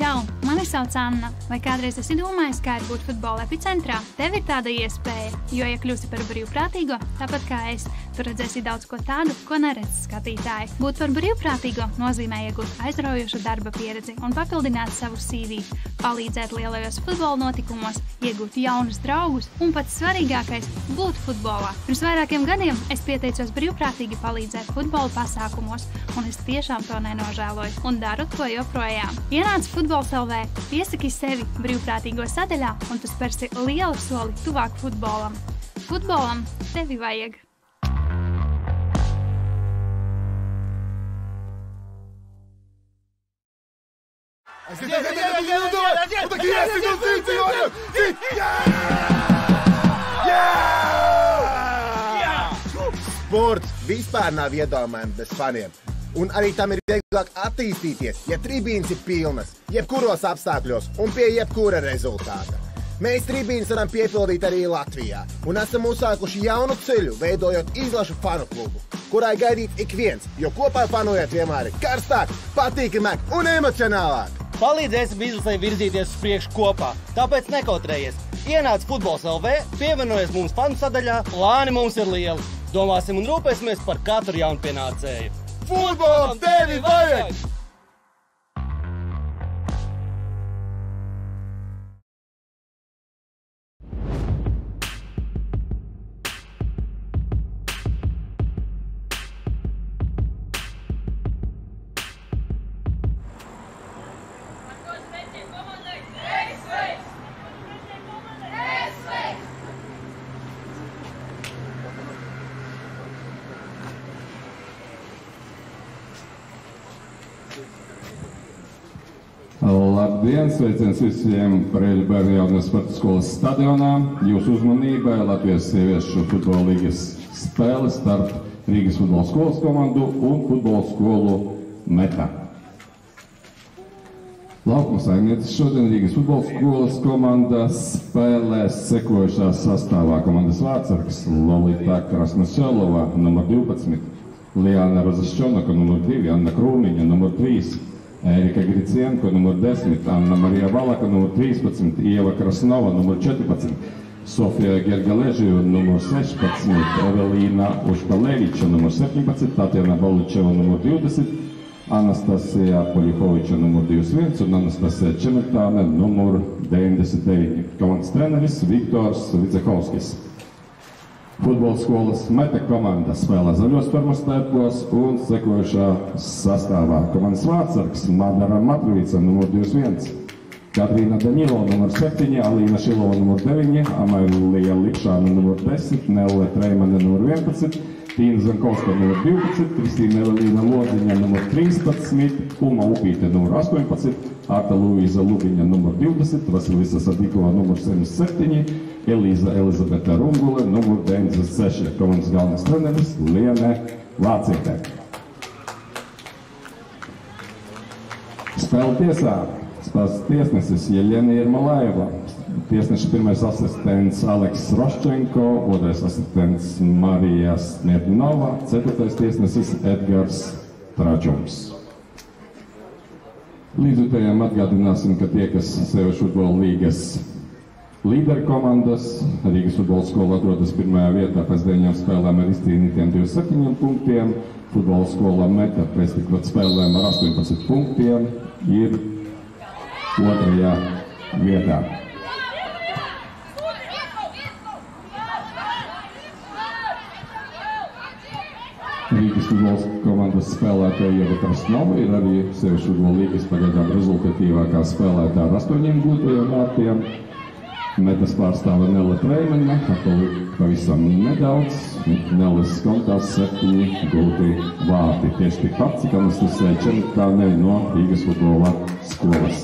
Čau, mani sauc Anna. Vai kādreiz esi domājis, kā ir būt futbola epicentrā? Tev ir tāda iespēja, jo, ja kļūsi par brīvprātīgo, tāpat kā es, tu redzēsi daudz ko tādu, ko neredz skatītāji. Būt par brīvprātīgo nozīmē iegūt aizraujošu darba pieredzi un papildināt savu CV, palīdzēt lielajos futbola notikumos, iegūt jaunus draugus un pats svarīgākais – būt futbolā. Pirms vairākiem gadiem es pieteicos brīvprātīgi palīdzēt futbola pasākumos, un es tiešām to nenožēloju un daru to joprojām. Ienāc Futbols LV, piesaki sevi brīvprātīgo sadaļā, un tu spērsi lielu soli tuvāk futbolam. Futbolam tevi vajag! Sports vispār nav iedomājams bez faniem. Un arī tam ir vieglāk attīstīties, ja tribīnes ir pilnas, jebkuros apstākļos un pie jebkura rezultāta. Mēs tribīnes varam piepildīt arī Latvijā un esam uzsākuši jaunu ceļu, veidojot izlašu fanu klubu, kurai gaidīt ik viens, jo kopā fanojot vienmēr ir karstāk, patīkamāk un emocionālāk. Palīdzēsim izlasē virzīties uz priekšu kopā, tāpēc nekautrējies. Ienāc Futbols LV, pievienojies mums fanu sadaļā, plāni mums ir lieli. Domāsim un rūpēsimies par katru jaunpienācēju. Futbolam tevi vajag! Labdien! Sveiciens visiem Pareļu bērnu jaunās sporta skolas stadionā. Jūsu uzmanībai Latvijas sieviešu futbola līgas spēle starp Rīgas futbola skolas komandu un futbola skolu Meta. Laukuma saimnieces šodien Rīgas futbola skolas komanda spēlēs sekojušā sastāvā. Komandas vārdsargs Lolita Krasnoselova, numur 12, Liana Rozaščonaka, numur 2, Anna Krūmiņa, numur 3, Erika Gricienko, numur 10, Anna Marija Valaka, numur 13, Ieva Krasnova, numur 14, Sofija Gergaležiju, numur 16, Evelīna Ušpaleviča, numur 17, Tatjana Boličeva, numur 20, Anastasija Polihoviča, numur 21 un Anastasija Čemetāne, numur 99. Komandas treneris Viktors Vicehovskis. Futbola skolas Meta komanda spēlē zaļos termostērpos un sekojušā sastāvā. Komandas vārdsargs Madara Matvica, numur 21, Katrīna Daņilo, numur 7, Alīna Šilova, numur 9, Amailija Likšāna, numur 10, Nelle Treimane, numur 11, Tīna Zankovska, numur 12, Kristīna Evelīna Lodziņa, numur 13, Uma Upīte, numur 18, Arta Luīza Lubiņa, numur 20, Vasilisa Sadikova, numur 77, Elīza Elizabete Rungule, numur 96, komandas galvenais treneris Liene Vācietē. Spēle tiesā. Spēles tiesnesis Jeļena Jermolājeva. Tiesneša pirmais asistents Aleks Roščenko, otrais asistents Marija Smirdnova, ceturtais tiesnesis Edgars Traģums. Līdzutējiem atgādināsim, ka tie, kas sieviešu futbola līgas līderi komandas, Rīgas futbola skola atrodas pirmajā vietā pēc 9 spēlēm ar izcīnītiem 27 punktiem. Futbola skola Meta pēc tikpat spēlēm ar 18 punktiem ir otrajā vietā. Rīgas futbola komandas spēlētāja Ieva Krasnova ir arī sieviešu futbola līgas pagaidām rezultatīvākā spēlētāja ar 8 gūtajiem vārtiem. Metas pārstāva Nelle Treimane, pavisam nedaudz. Nelles kontā 7 gūti vārti. Tieši tikpat, cik Anastasija Čemetāne no Rīgas futbola skolas.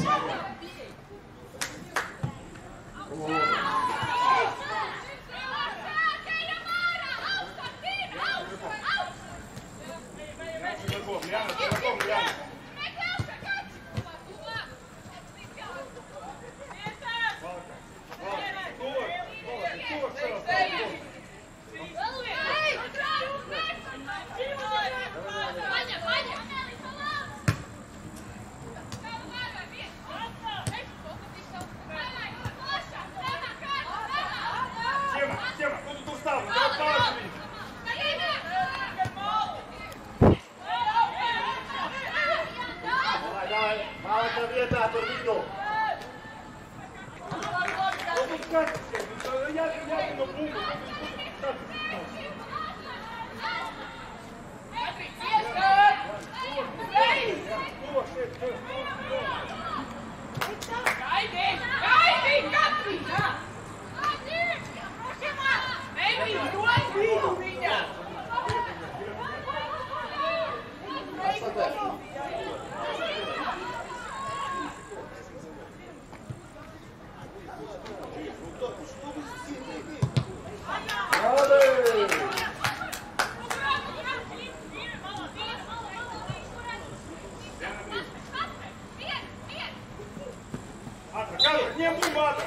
Отнем бумбу, Атра!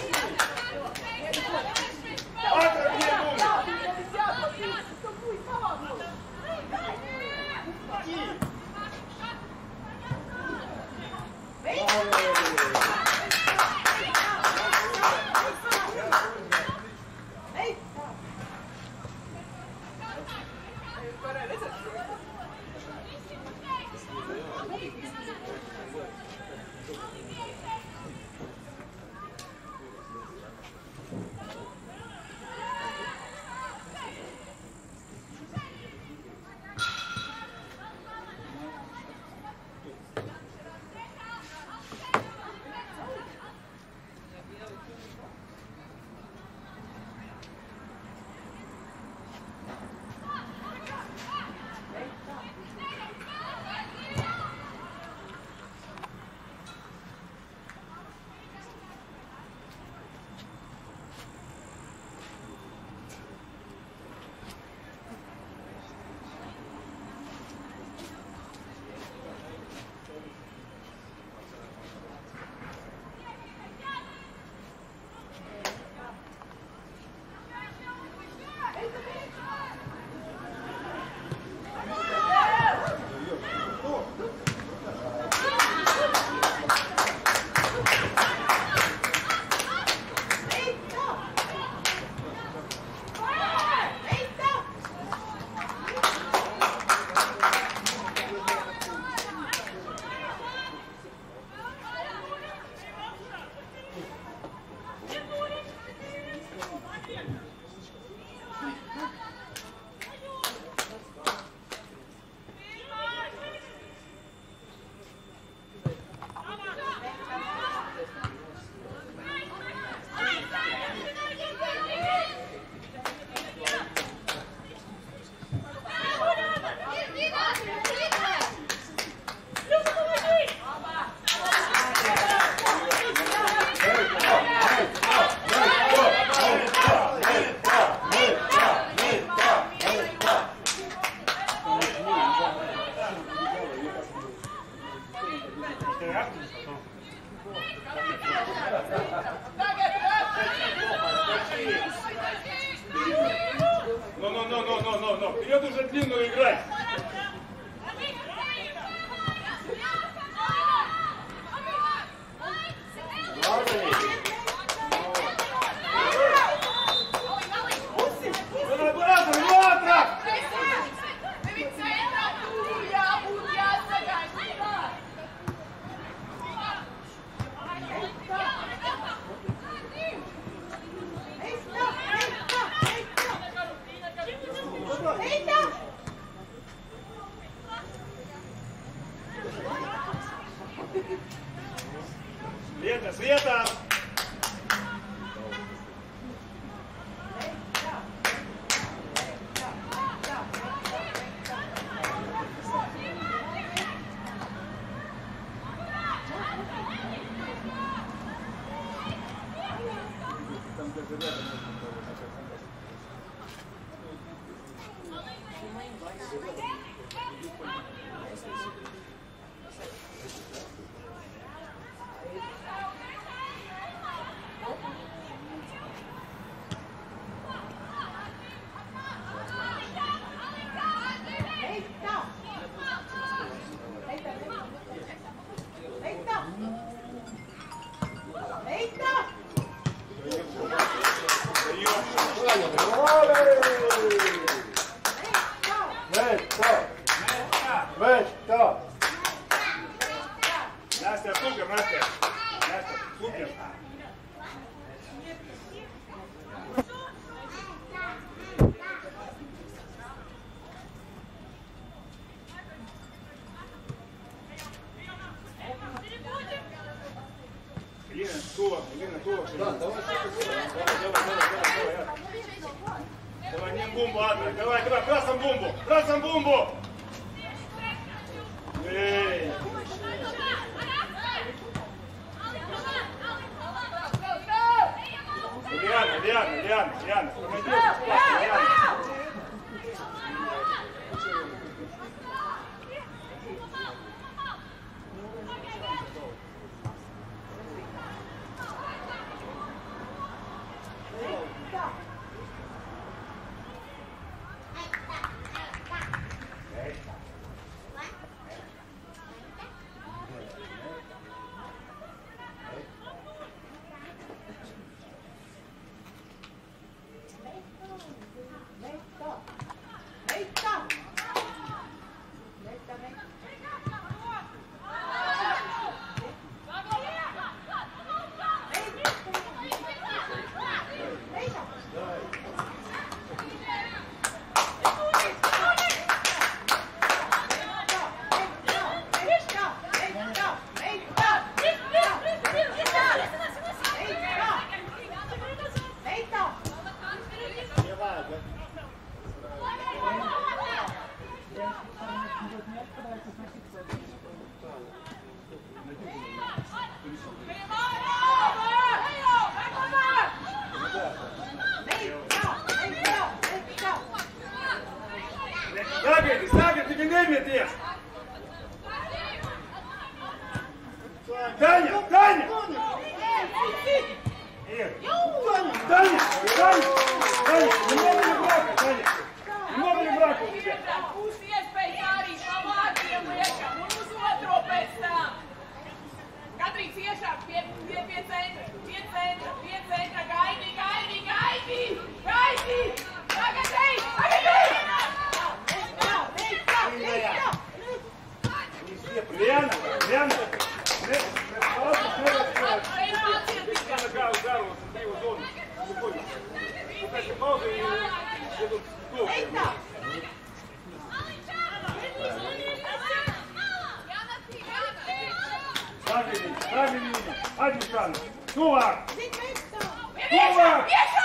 Атра, отнем бумбу! Но, вперед уже длинную играть. Света! Настя, супер, Настя! Настя, супер! Елена, Тула. Давай, не бомбу, Адра. Давай, красом бомбу! Эй! Лиана, помоги, Лиана. Nemieties! Daņa! Daņa! Daņa! Noviļu braku, Daņa! Noviļu braku! Būs iespēja arī pa vārdiem liekam un uz otro pēc tam. Katrī ciešāk pie centra, gaidi! Tagad ej! Liana! Стави линию! Адюшана! Тувак! Тувак!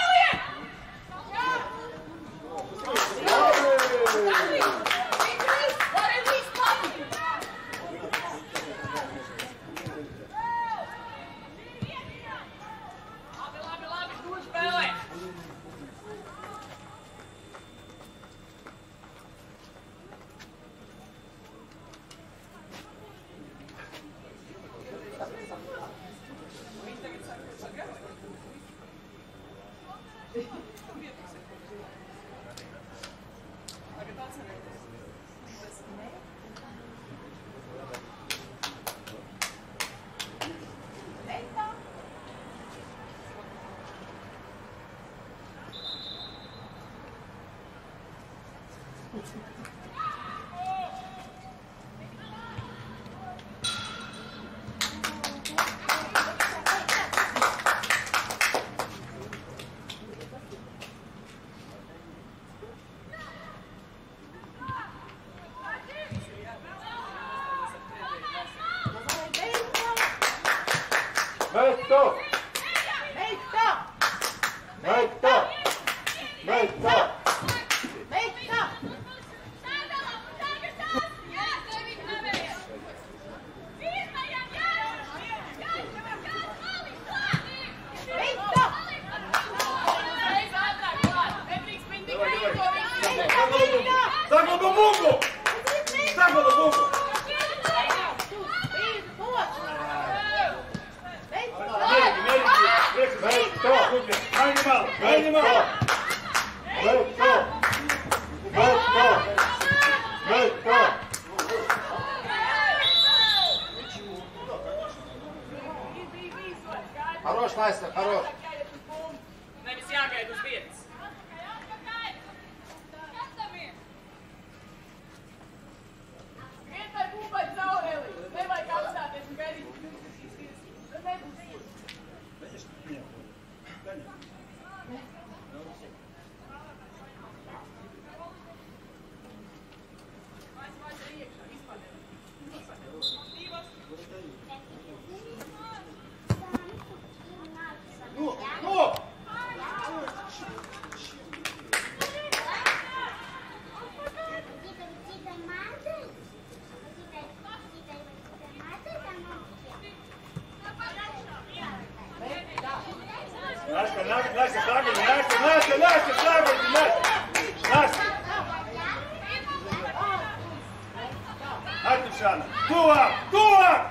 Хорош, Настя, хорош. Nevis jāgaida uz vietas. Vietai būpai caureli. Nevajag apstāties un gaidīt. Tad nebūs. Adjušana! Tuvāk! Tuvāk!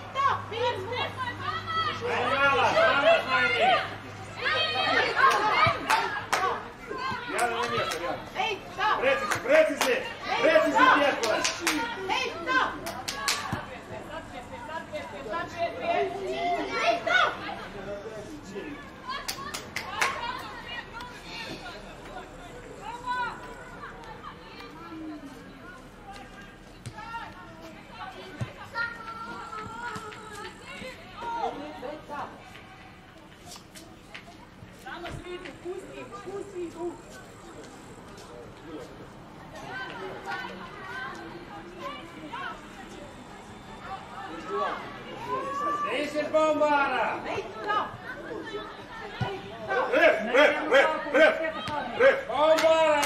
Precizi! Precizi tiekos! Deixa bombara! Ref! Bombara!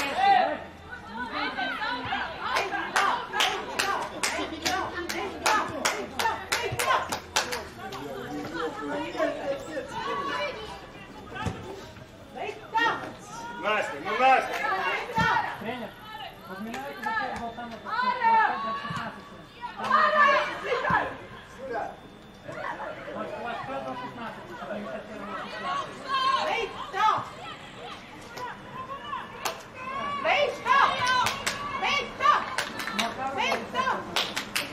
Настя, ну Настя! Тренер, подминайте, вот там вот.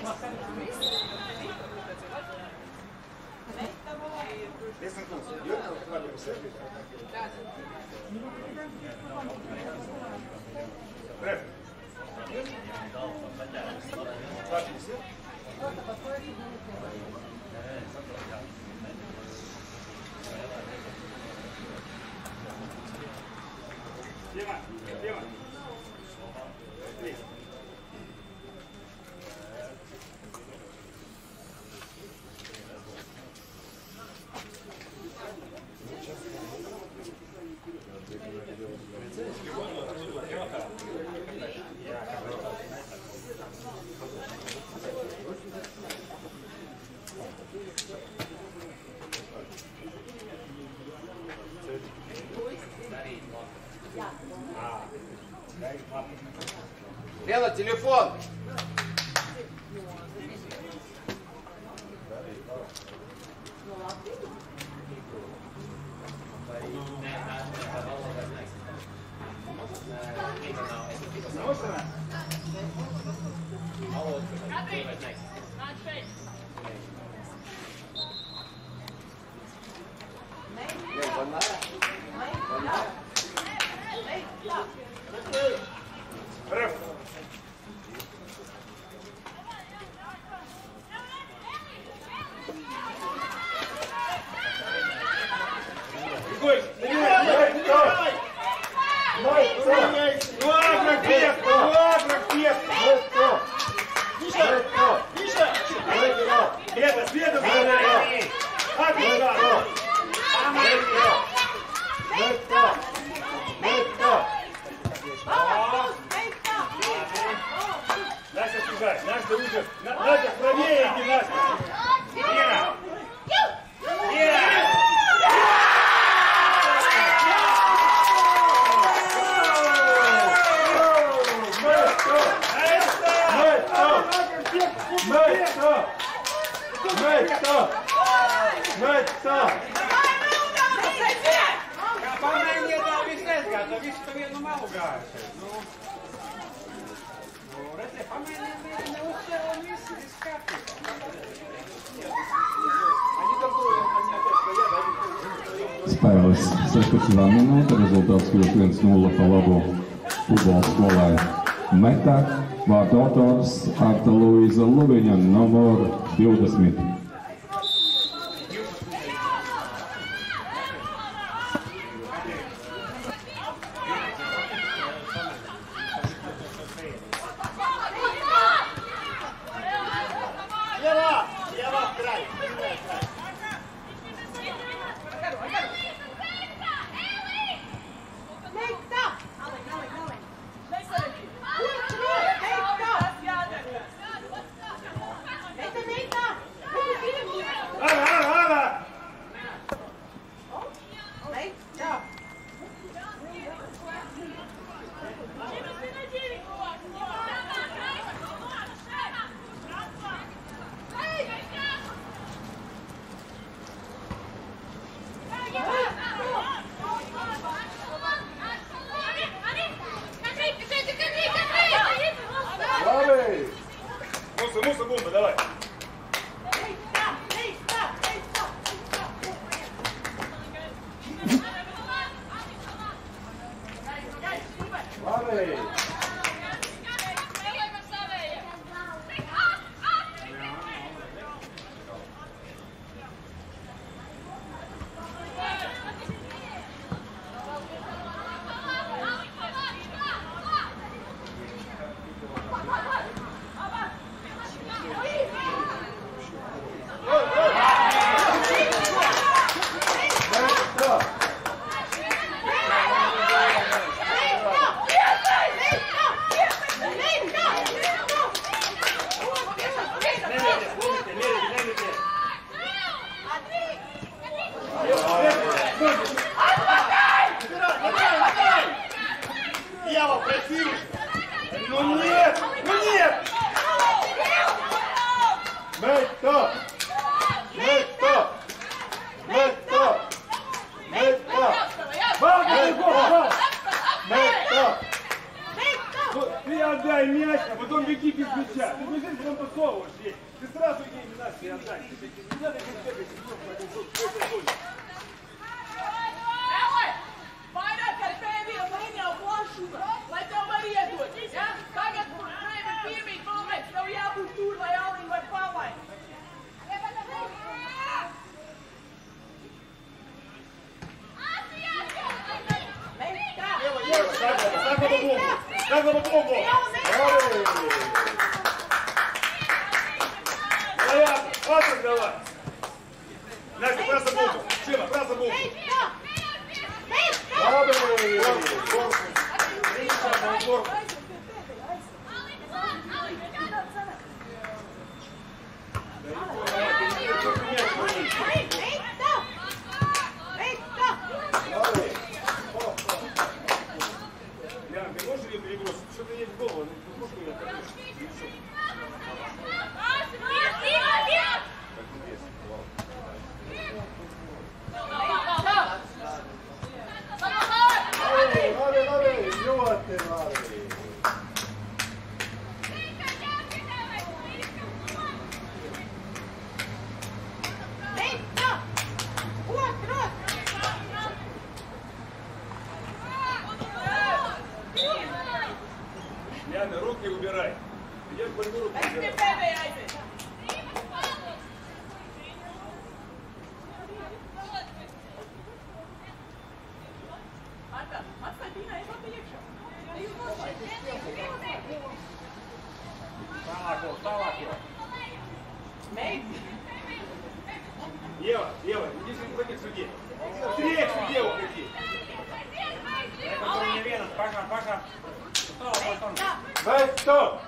Лена, телефон! Настя, лучше. Настя, правее иди, Настя. Лена. Лена. Spēles 16. minūte, rezultāts kļūst 1-0 pa labu futbola skolai Metā. Vārdu autors Arta Luīza Luviņa, numur 20. Муса, бумба, давай. бежит, потом подсовываешь ей. Ты сразу ей не надо себе отдать. Не надо ей бегать, в этой зоне. Ellē, vairāk ar pēdējo līniju plašuma, lai tev var iedot, ja? Tagad tev ir piemīt moments, tev jābūt tur, lai Alīna var palaist. Заглава бомбу! Стоять! Патрик давай! Настя, праса бомбу! Шима, праса бомбу! Яна, ты можешь ее перебросить? Что-то ей в голову, ну можешь ее перебросить? Яна, руки убирай. Идешь по руку убирай. Ева, иди ходи к судье. Быстрее к судье уходи. Пока. Стоп!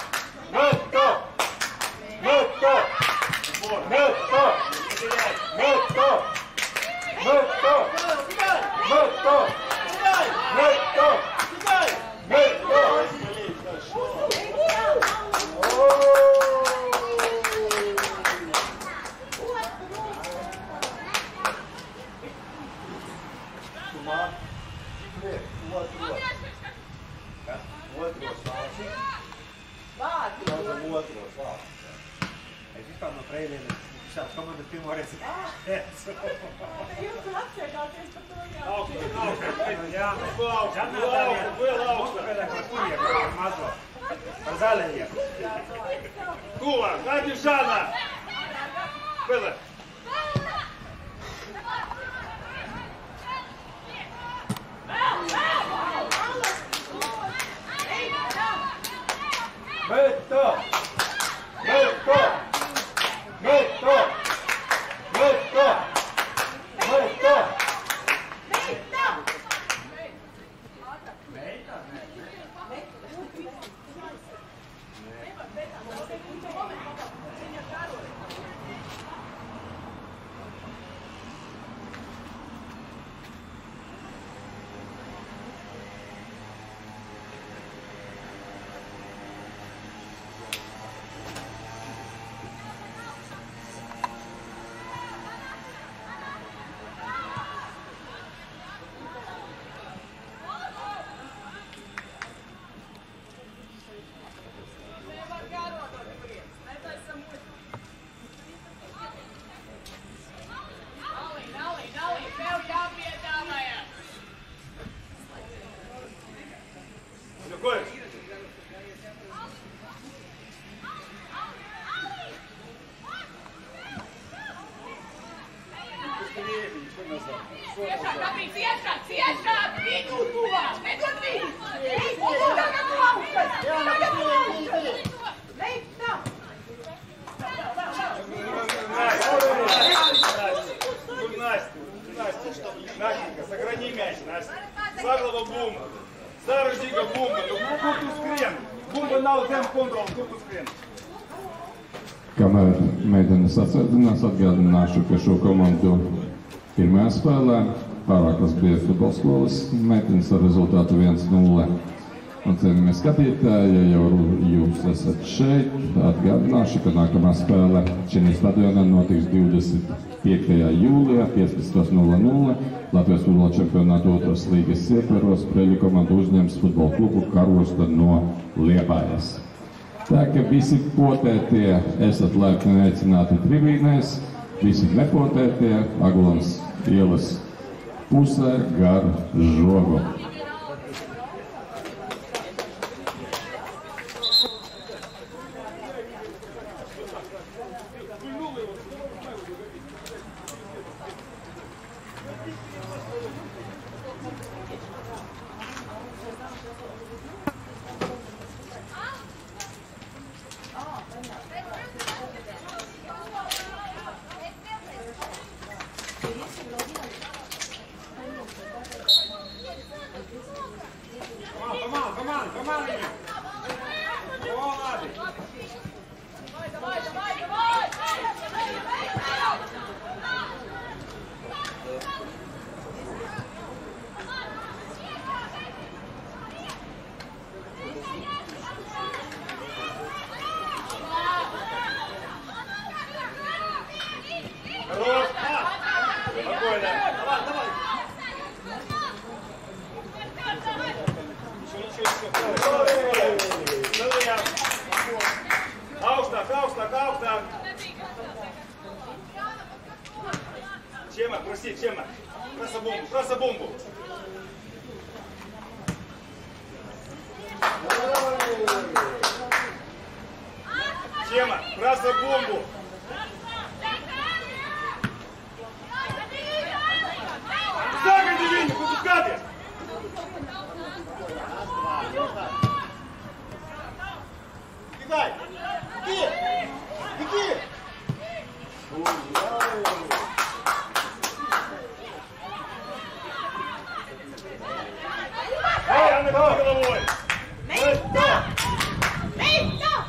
Команда Тиморец. Кула, Надя Жанна! Было! Настенька, сохрани мяч, Настя. Заглава бумба. Старый дига бумба. Kurtus skrien. Bumba nav zem kontrols, kurtus skrien. Kamēr meitenes atsēdinās, atgādināšu, ka šo komandu pirmajā spēlē pārākas bija futbola skolas meitenes ar rezultātu 1-0. Un cienījamie skatītāji, ja jau jūs esat šeit, atgādināšu, ka nākamā spēle šajā stadionā notiks 25. jūlijā 15:00 Latvijas futbola čempionāta 2. līgas ietvaros. Preļu komanda uzņems futbola klubu Karosta no Liepājas. Tā ka visi potētie esat laipni aicināti tribīnēs, visi nepotētie Aglonas ielas pusē gar žogu. Краса бомбу! Тема, краса бомбу! Загоди, Винни, выпускайте! Бегай! Беги! Беги! Головой! Мейта! Мейта!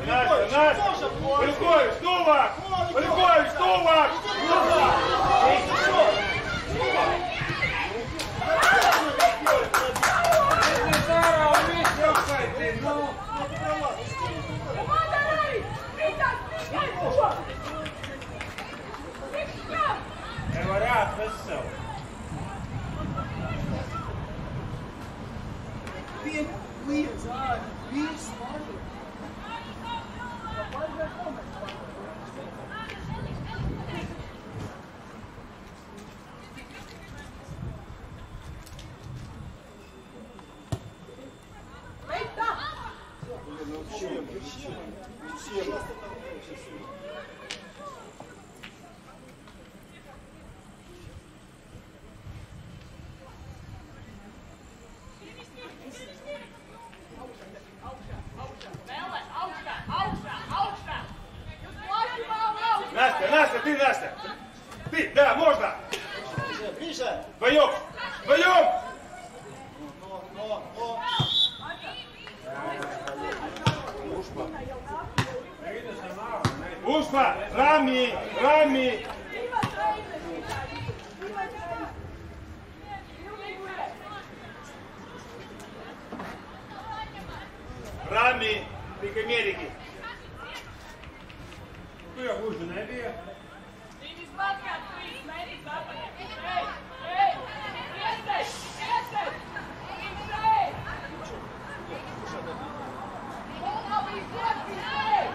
Настя! Полюкович, стулак! Полюкович, стулак! Настя, ты, Настя! Ты, да, можно! Миша! Вдвоем! Вдвоем! Ушпа! Рами! Рами! Rami, tik Ameriki. Tu jau gluži nebija. Viņas patkāt 3 metrus atpakaļ. Ej! Iesēj! Iesēj! Nav bijis gods, ej!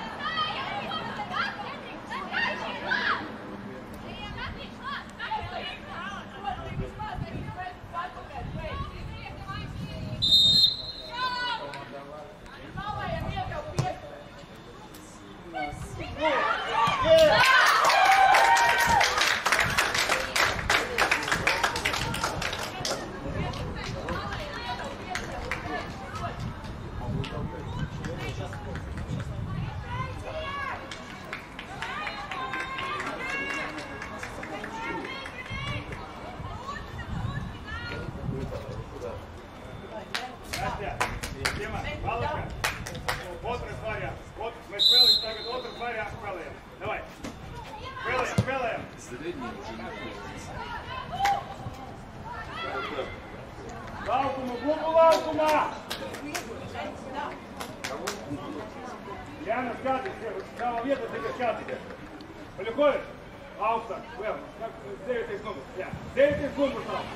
Jānis skatīs, savā vietā tikai skatīties. Paļukovič, augstāk, vēl, 9. numurs, jā, 9. numurs nav.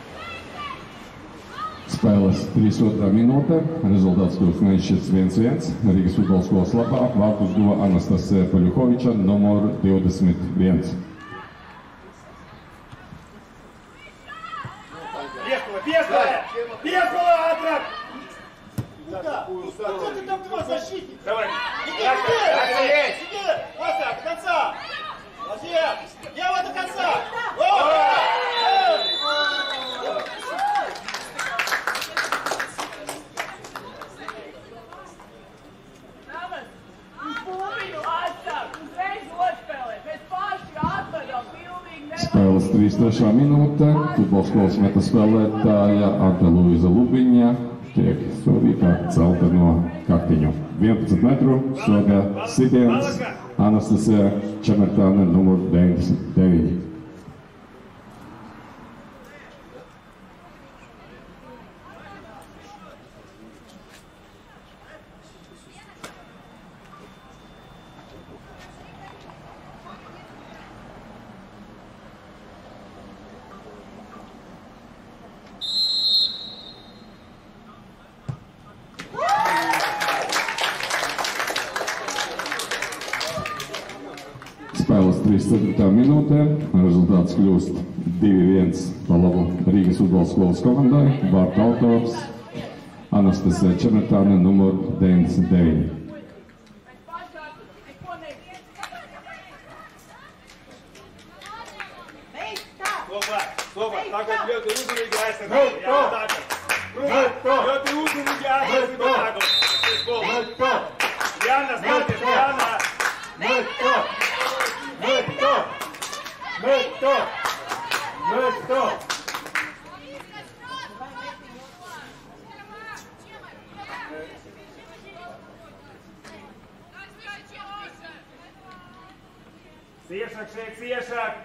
Spēles 3. minūte, rezultāts kļūst nešķirts 1-1. Rīgas futbola skolas labā vārtus guva Anastasija Paļukoviča, numur 21. Piespēlē, ātrāk! Кто ты там твой защитник? Давай! Сиди! Вася, до конца! Молодец! Делай до конца! Spēles 3. minūte, futbola skolas meta spēlētāja Ante Luiza Lubiņa tiek sodīta celta no kaktiņu. 11 metru soda sitiens Anastasija Čemertāne, numur 99. Spēles 3/4 minūtē, rezultāts kļūst 2-1 pa labu Rīgas futbola skolas komandai. Vārta autors Anastasija Čemertāne, numur 99. Slobā, tagad ļoti uzmanīgi aizsargāt. Ļoti uzmanīgi aizsargāt. Jāna, skaties, Jāna! Meto! Ciešāk šeit, ciešāk!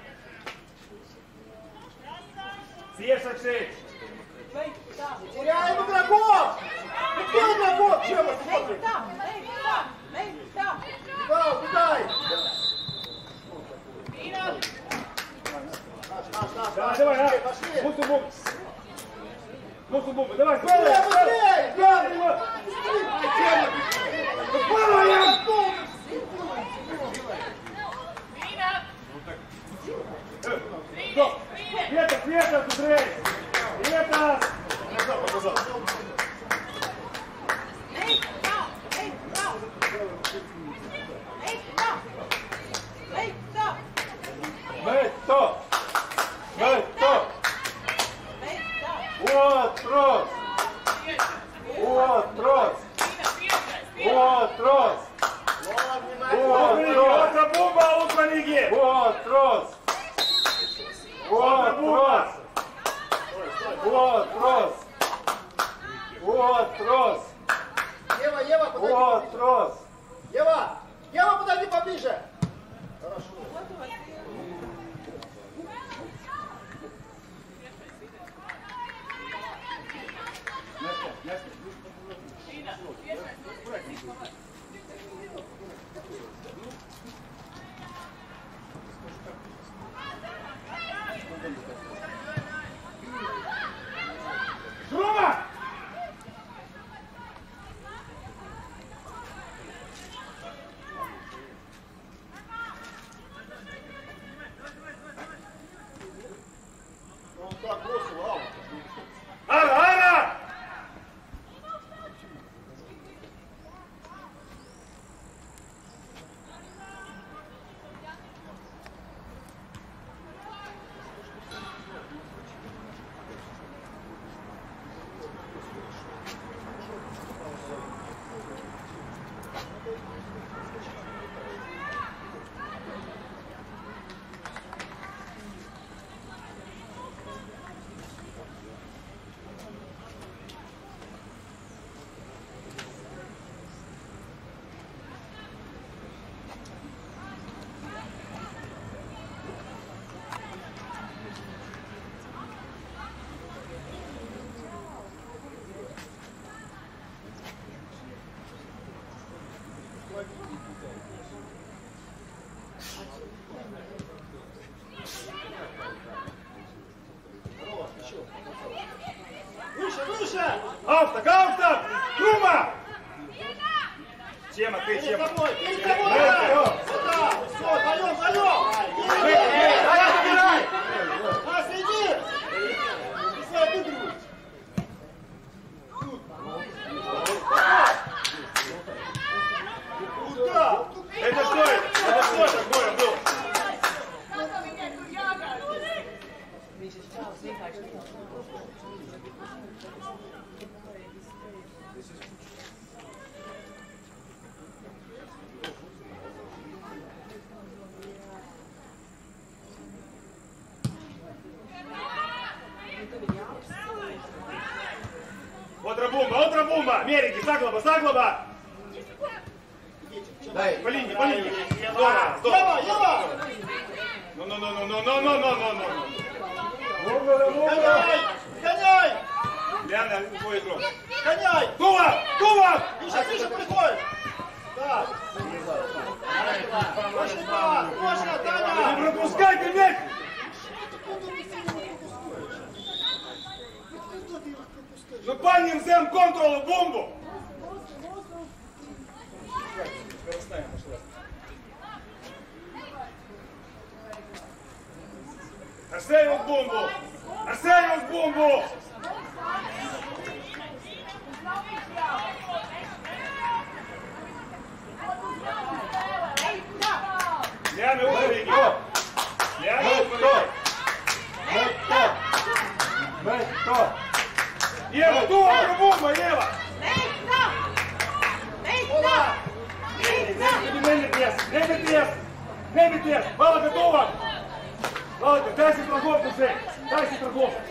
Ciešāk šeit! Теряем игроков! Где игроков? Чем вы смотрите? Убегай! Давай, пошли! Мусу бомбу, давай! Быстрее! Света, быстрее! Света! Вот трос! Вот трос! Вот трос! Вот бомба, успаниги! Вот трос! Вот трос! Вот трос! Вот трос! Ева, подойди! Вот трос! Ева, подойди поближе! Хорошо. Рома! Он так бросил, аут. Ара! Выше! Аустак! Рома! Тема, ты Перед тема! тобой! Все, даем! Следи! Все, отыгрывай! Куда? Это что такое было? Отра бомба! Мерики, заглоба! Дай. По линии! Здорово! Ева! Гоняй! Ляна, твой игрок! Гоняй! Тува! Миша, приходит! Так! Точно, Таня! Не пропускайте мяч! Зупиним зем контролу бомбу! Арсеев бомбу! Ляна, ударите! Ева, тува, бомба, Ева! Не битес! Мало готова! Ладно, дай страховку, Жень! Дай страховку!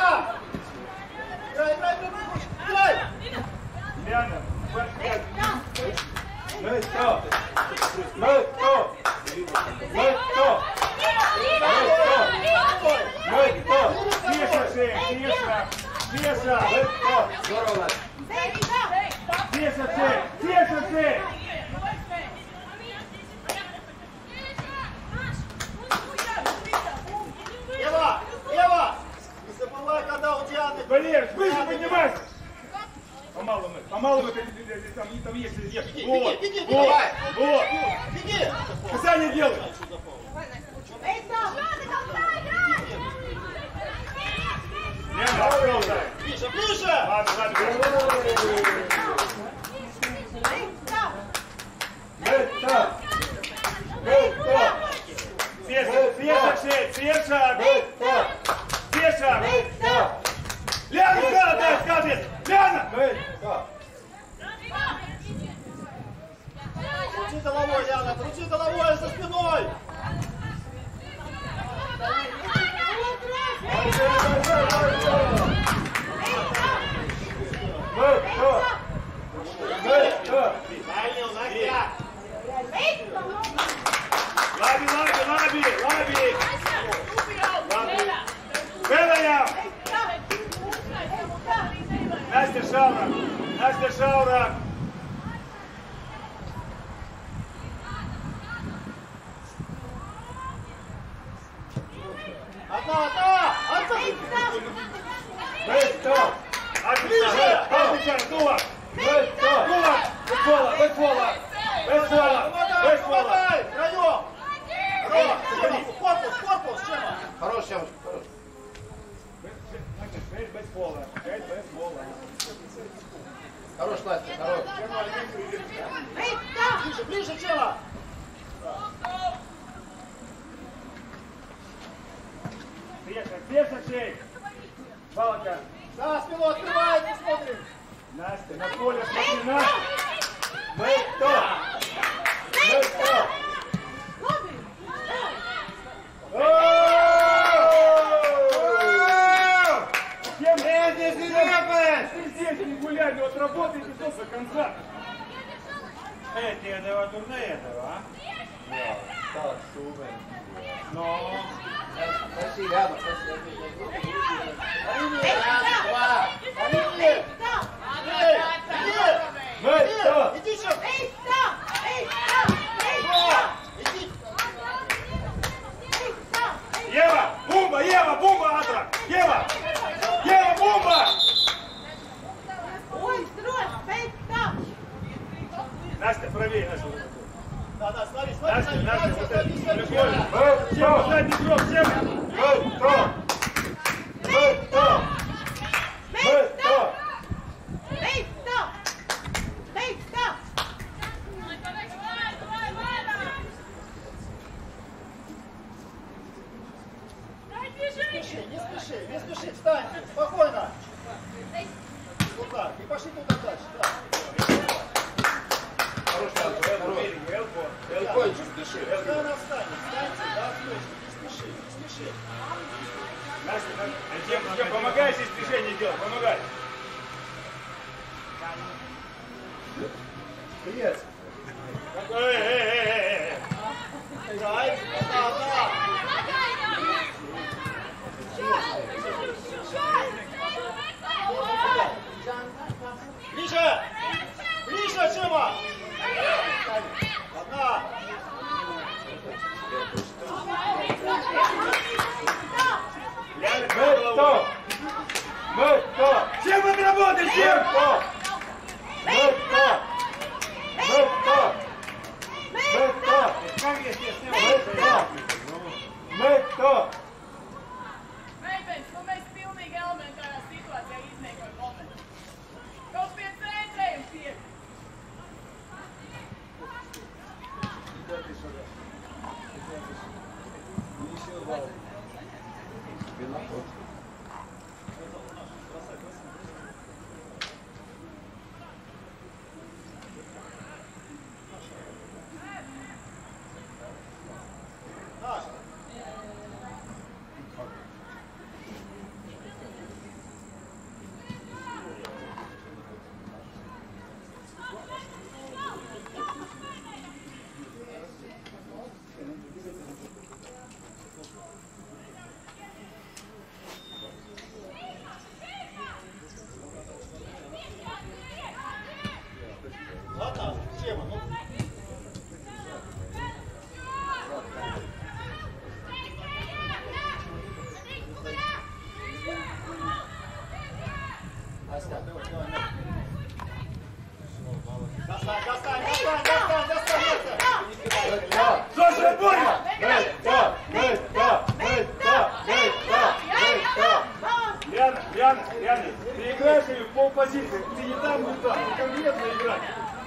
Играй! Ляна, Тише! Здорово! Тише, Цей! Тише, Цей! Ева! Ева! Не забывай, когда у Дианы... Валерий, выше поднимайся! Помалу мы, там есть. Вот, беги, вот, давай. вот. Беги! Касание делай. Лена, продолжай. Ближе, ближе! Ладно. Свежак! Лена, скажет! Лена! Крути головой, Яна, крути головой за спиной! Labi! Pēdējā! Настя Шаурак! Одна! Отлично! Дула! Без фола! Помогай! Втроем! Корпус, Чема! Хорош, Чема, хорош. Без фола! Хорош, Настя, хорош. Ближе, Чема! Свежа, Шей! Палка! Да, спину открывает, не смотрим! Настя, на поле, смотри, Настя! Ты здесь не гуляй, но отработай без до конца! Эти этого турне этого, а? Так, супер. Но... Спасибо, рядом, Иди сюда! Ева, бомба, Атра! Ева, бомба! Настя, правее, Настя. Да, смотри, Настя, вот это. смотри. Сема, задний круг, Сема. Не спеши, встаньте, спокойно. Вот так, и пошли туда дальше, да. Хорош, Элко, не спеши. Пускай она встанет, встаньте, да, не спеши. Настя, помогай здесь движение делать, помогай. Привет. Дай, да. Ближе, Чема! Одна! Всем отработай, всем! Как если я снимаю? Meitenes, nu mēs pilnīgi elementārā situācijā iznīkojam momentu. Kaut pie centrējiem tiek. Слушай, Боря! Яна, ты играешь ее в полпозиции. Ты не там, не там. Ты конкретно играешь.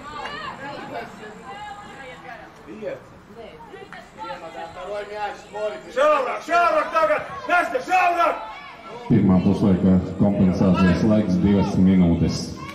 Šaurāk tagad! Neste, šaurāk! Pirmā puslaika kompensācijas laiks 2 minūtes.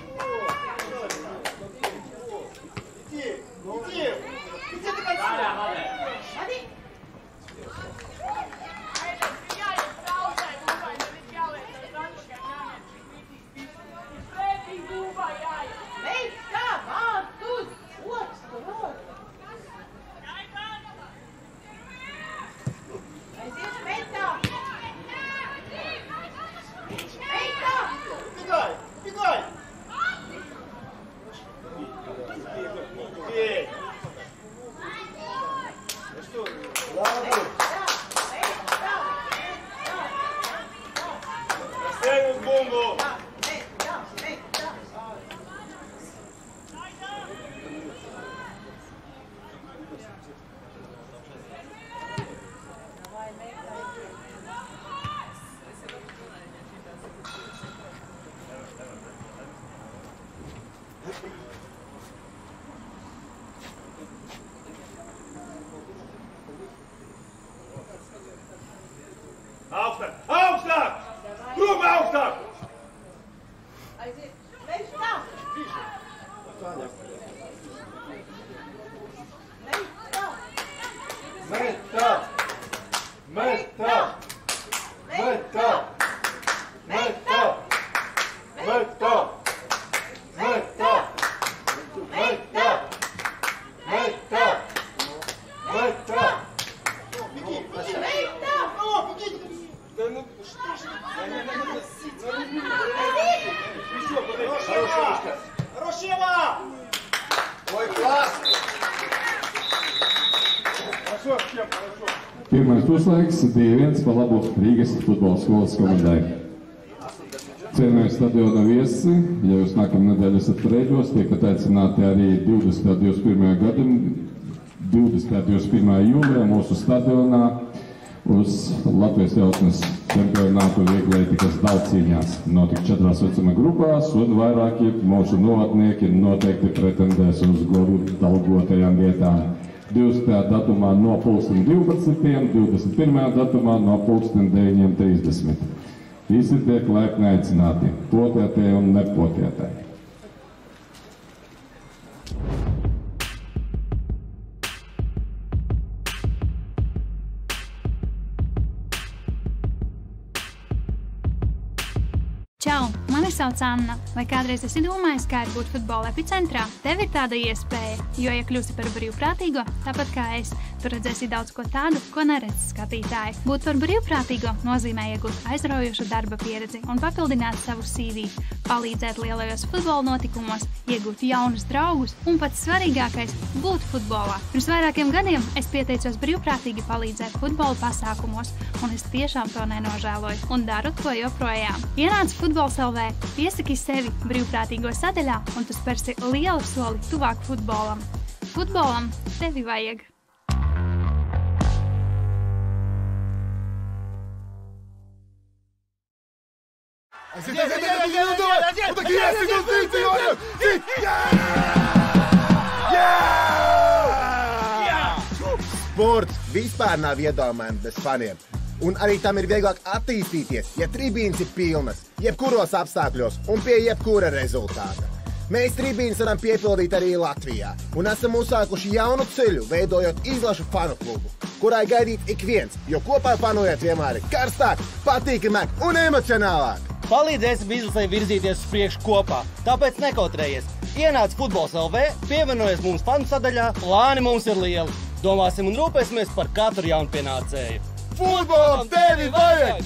Augstāk! Augstāk! Krūma augstāk! Pirmais puslaiks 2-1 par labu Rīgas futbola skolas komandai. Cienījamie stadiona viesi, ja jūs nākamnedēļ esat Rēģos, tiekat aicināti arī 21. jūlijā mūsu stadionā uz Latvijas jautnes čempionātu vieglietīgas daudzcīņās. Notika 4 vecuma grupās un vairāki mūsu novadnieki noteikti pretendēs uz godu dalgotajām vietām. 20. datumā no 12. 21. datumā no 9:30. Visi tiek laipni aicināti, potētie un nepotētie. Čau, mani sauc Anna. Vai kādreiz esi domājis, kā ir būt futbola epicentrā? Tev ir tāda iespēja, jo, ja kļūsi par brīvprātīgo, tāpat kā es, tu redzēsi daudz ko tādu, ko neredz skatītāji. Būt par brīvprātīgo nozīmē iegūt aizraujošu darba pieredzi un papildināt savu CV, palīdzēt lielajos futbola notikumos, iegūt jaunus draugus un pats svarīgākais – būt futbolā. Pirms vairākiem gadiem es pieteicos brīvprātīgi palīdzēt futbola pasākumos, un es tiešām to nenožēloju un daru to joprojām. Ienāc Futbols LV, piesaki sevi brīvprātīgo sadaļā, un tu spērsi lielu soli tuvāk futbolam. Futbolam tevi vajag. Sports vispār nav iedomājams bez faniem. Un arī tam ir vieglāk attīstīties, ja tribīnes ir pilnas, jebkuros apstākļos un pie jebkura rezultāta. Mēs tribīnes varam piepildīt arī Latvijā un esam uzsākuši jaunu ceļu, veidojot izlašu fanu klubu, kurai gaidīt ik viens, jo kopā fanojot vienmēr ir karstāk, patīkamāk un emocionālāk. Palīdzēsim izlasē virzīties uz priekšu kopā, tāpēc nekautrējies. Ienāc Futbols LV, pievienojies mums fanu sadaļā, plāni mums ir lieli. Domāsim un rūpēsimies par katru jaunpienācēju. Futbolam tevi vajag!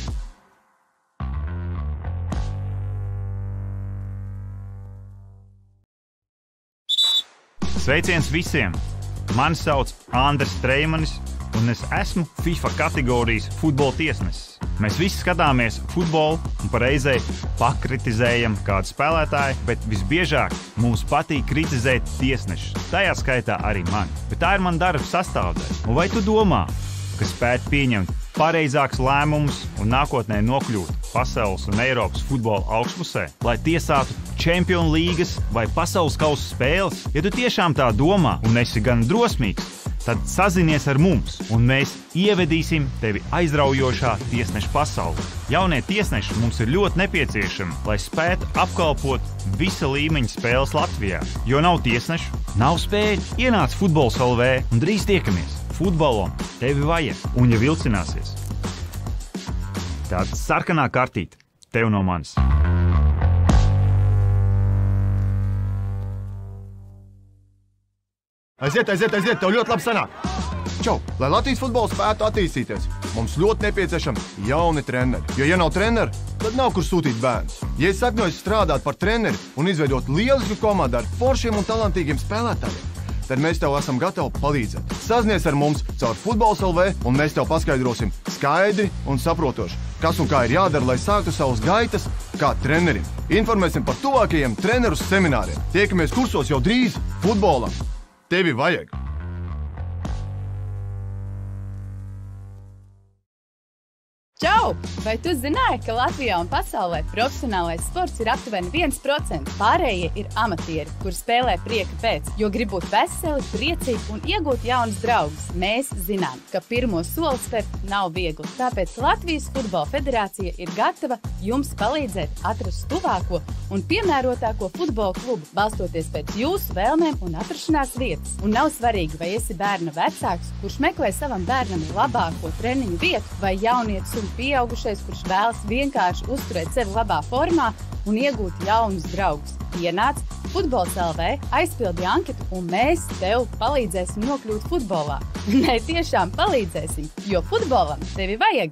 Sveiciens visiem! Mani sauc Andris Streimanis, un es esmu FIFA kategorijas futbola tiesnesis. Mēs visi skatāmies futbolu un pareizai pakritizējam kādu spēlētāju, bet visbiežāk mums patīk kritizēt tiesnešus. Tajā skaitā arī man. Bet tā ir man darba sastāvdaļa. Un vai tu domā, ka spēt pieņemt pareizākus lēmumus un nākotnē nokļūt pasaules un Eiropas futbola augšpusē, lai tiesātu Čempionu līgas vai pasaules kausa spēles? Ja tu tiešām tā domā un esi gan drosmīgs, tad sazinies ar mums, un mēs ievedīsim tevi aizraujošā tiesneša pasaulē. Jaunie tiesneši mums ir ļoti nepieciešami, lai spētu apkalpot visa līmeņa spēles Latvijā. Jo nav tiesnešu, nav spēļu. Ienāc Futbols LV un drīz tiekamies. Futbolam tevi vajag, un ja vilcināsies, tad sarkanā kartīte tev no manis. Aiziet, tev ļoti labi sanāk. Čau, lai Latvijas futbols spētu attīstīties, mums ļoti nepieciešami jauni treneri. Jo, ja nav treneri, tad nav kur sūtīt bērnus. Ja es sapņoju strādāt par treneri un izveidot lielisku komandu ar foršiem un talantīgiem spēlētājiem, tad mēs tev esam gatavi palīdzēt. Sazinies ar mums caur Futbols LV, un mēs tev paskaidrosim skaidri un saprotoši, kas un kā ir jādara, lai sāktu savus gaitas kā trenerim. Informēsim par tuvākajiem treneru semināriem. Tiekamies kursos jau drīz. Futbolam tevi vajag! Čau! Vai tu zināji, ka Latvijā un pasaulē profesionālais sports ir aptuveni 1%? Pārējie ir amatieri, kur spēlē prieka pēc, jo grib būt veseli, priecīgi un iegūt jaunus draugus. Mēs zinām, ka pirmo soli spērt nav viegli, tāpēc Latvijas Futbola Federācija ir gatava jums palīdzēt atrast tuvāko un piemērotāko futbola klubu, balstoties pēc jūsu vēlmēm un atrašanās vietas. Un nav svarīgi, vai esi bērna vecāks, kurš meklē savam bērnam labāko treniņu vietu, vai jaunietis un pieaugušais, kurš vēlas vienkārši uzturēt sevi labā formā un iegūt jaunus draugus. Ienāc Futbols LV, aizpildi anketu, un mēs tev palīdzēsim nokļūt futbolā. Nē, tiešām palīdzēsim, jo futbolam tevi vajag!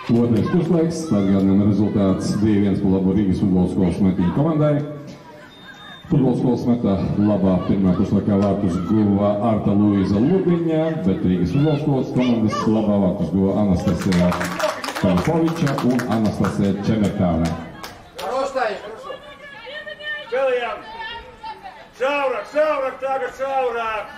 Otrais puslaiks, atgādinām rezultāts 2-1 par labu Rīgas futbola skolas metiņu komandai. Futbola skolas metā labā pirmā puslaikā vārtus guva Arta Luīza Lubiņa, bet Rīgas futbola skolas komandas labā vārtus guva Anastasija Pelipoviča un Anastasija Čemertāne. Spēlējām! Šaurāk, šaurāk, tagad šaurāk!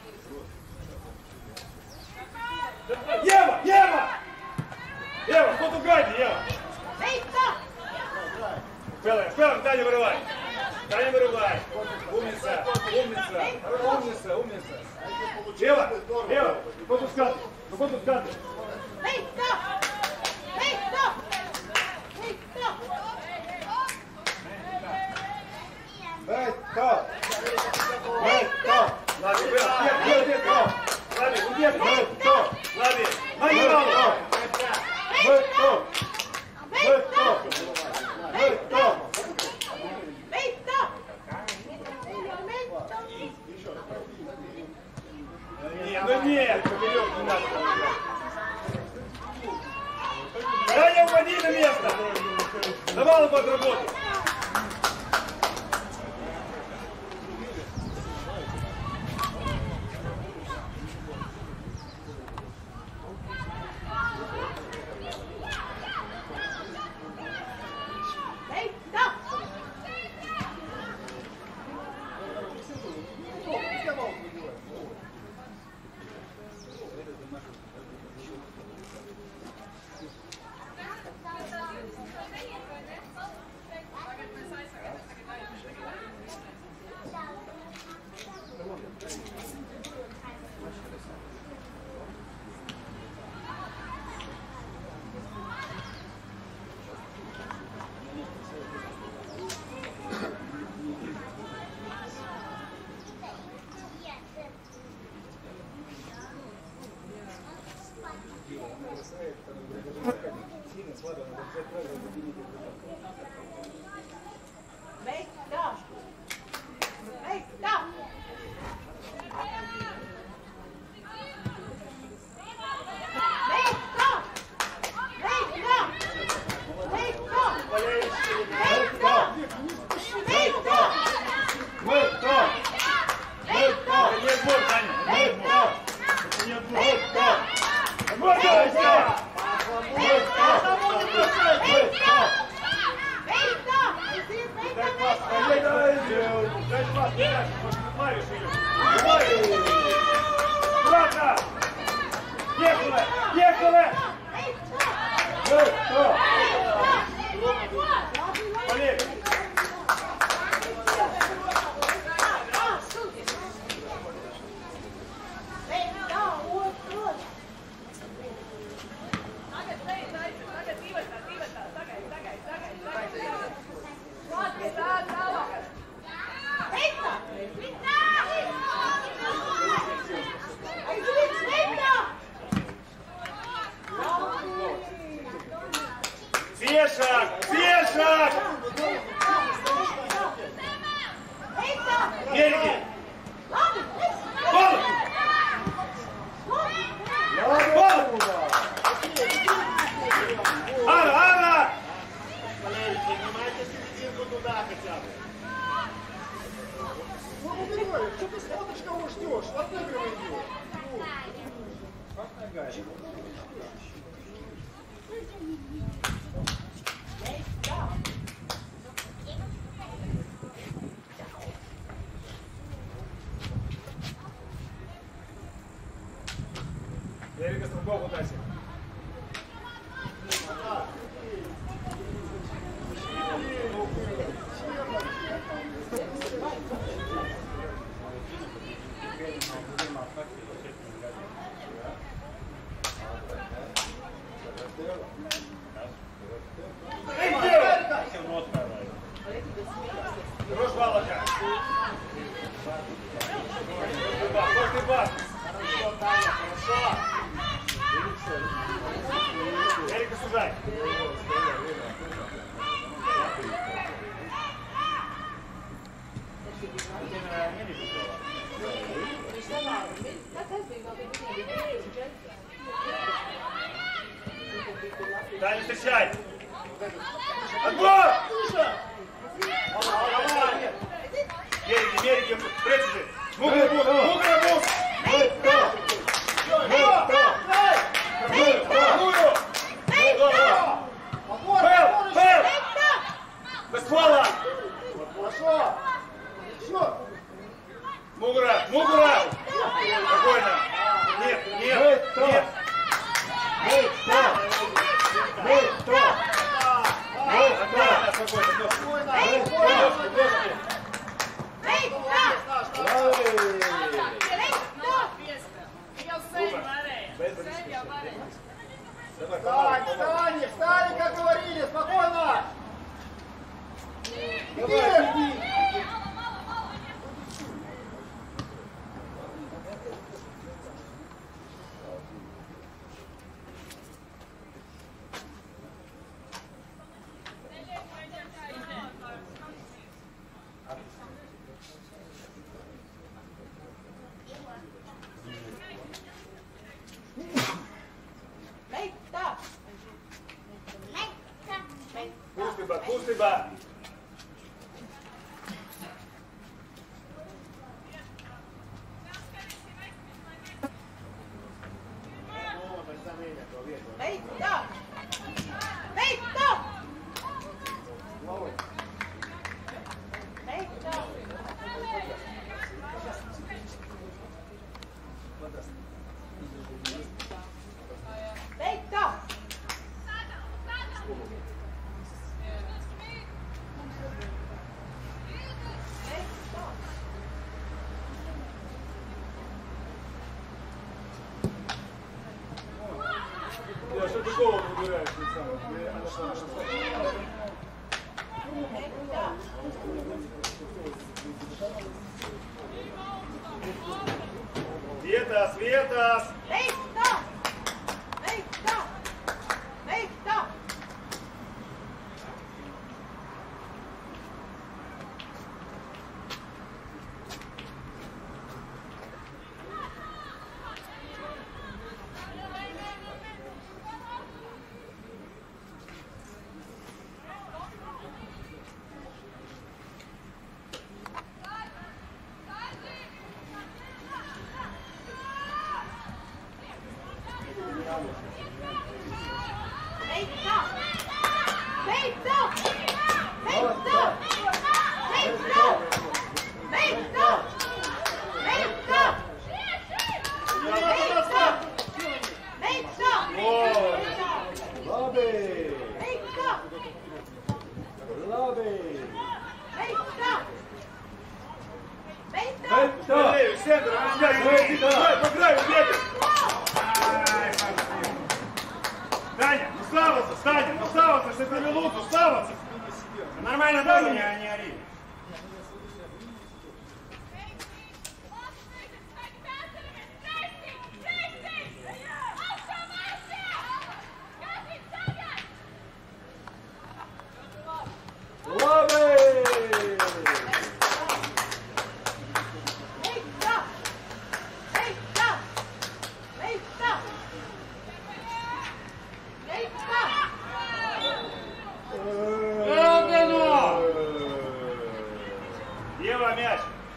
Ieva, Ieva! Ieva, ko tu gaidi, Ieva? Spēlējām, Daņa Varovai! Daņa Varovai! Umnica, umnica, umnica, umnica! Ieva, Ieva, ko tu skati? Ko tu skati? Нет, поперек не надо. Даня, уходи на место. Давай под работу. Erika Strunkovу дайся. Эрика, сужай. Таня, встречай! Отбор! Мерики, прячься! Мугра, бус! Пэл! Без ствола! Хорошо! Мугра! Спокойно! Нет! Встали, как говорили, спокойно! Иди! Kustība! Я что такого выбираешь? Светас! Таня, ну ставаться, Таня, ну ставаться, что ты минуту, ставаться. Нормально, Таня, не ори. Ева, мяч.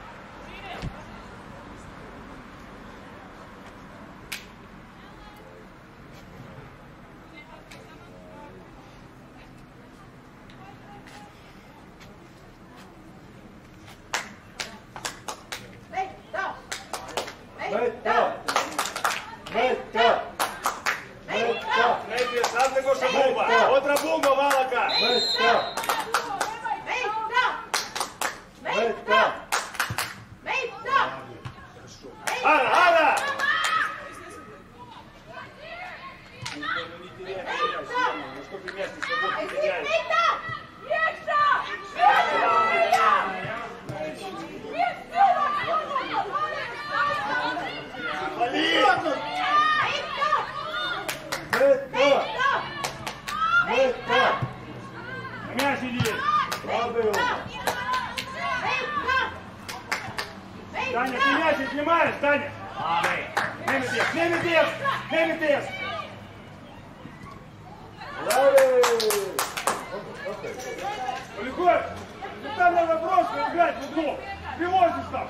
Сам гоша бумба. Отра бумба, Валака. Ара! Что ты мяч с собой не теряешь? Мяч иди! Таня, ты мяч не снимаешь, Таня! Сними тес! Поляков, ну там надо просто играть в углу. Привозишь там.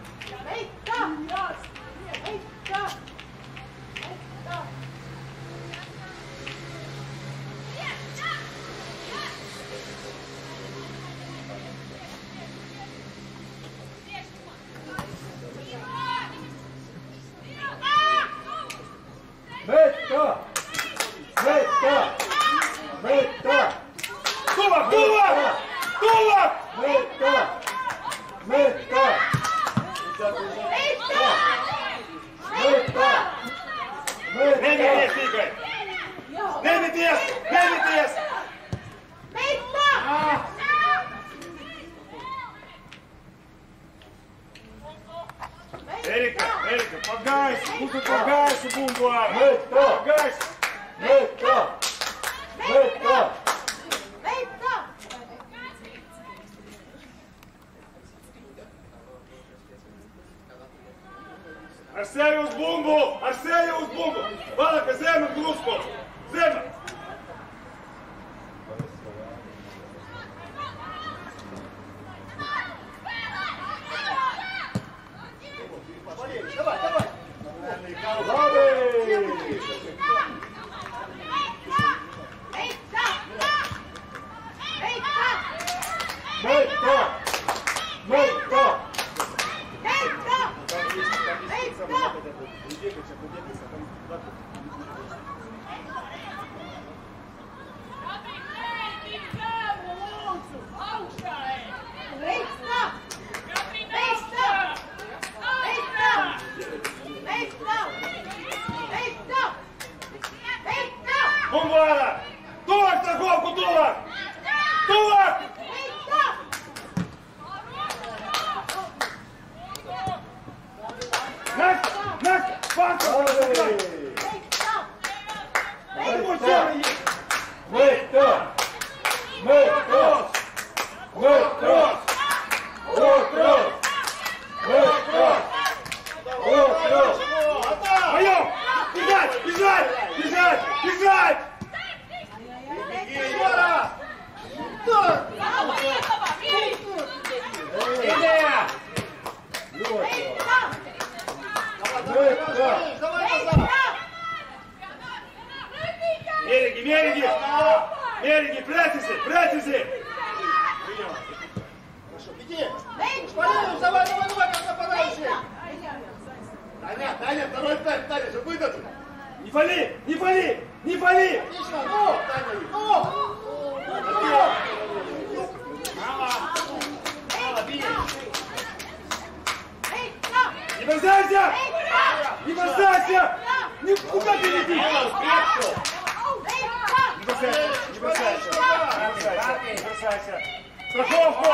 Мета! Мета! Мета! Тулак! Тулак! Тулак! Мета! Мета! Мета! Дай МТС, играй! Дай МТС! Дай МТС! Эрика, погайся! Лучше погайся, Бумба! Мета! Погайся! Мета! Мета! Арсений uz bumbu! Arseний uz bumbu! Valaka, zemlju grusku! Zemlju! Давай, давай! Мета! Мета! Бумбара! Тулак страховку, Тулак! Тулак! Настя! Настя! Паска! Мета! Мета! Мета! Отрос! Мета! Отрос! Поем! Бежать! Бежать! Бежать! Бежать! Скоро! Идея! Мериги, мериги! Мериги, прячься! Прячься! Хорошо, беги! Шпалеру, давай, давай, давай, как нападающий! Таня, Таня, второй тайм, Таня же выдадут! Не фали! Не фали! Не фали! Отлично, ну, Таня, ну! Не бросайся! Не бросайся! Никуда ты не иди! Не бросайся! Не бросайся! Не бросайся! Страховку!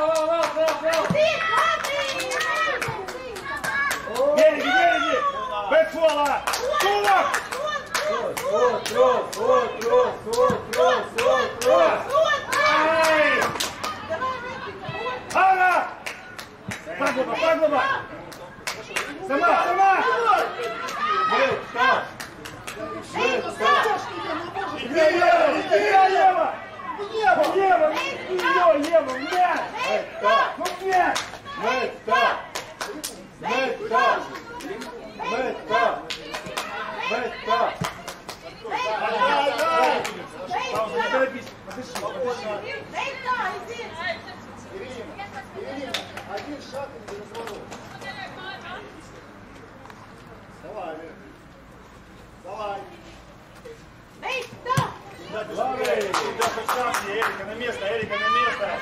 Береги, береги! Бэкфола! Тулак! Ай! Ага! Паглоба, Паглоба! Сама, сама! Играй, Ева! Играй, Ева! Ева! Ева! Мяч! Ну, мяч! Мета! Мета! Мета! Мета! Пауза, не торопись. Подыши, подыши. Ирина, один шаг и разворот. Давай, давай. Сюда хоть шанс, Эрика на место, Эрика на место.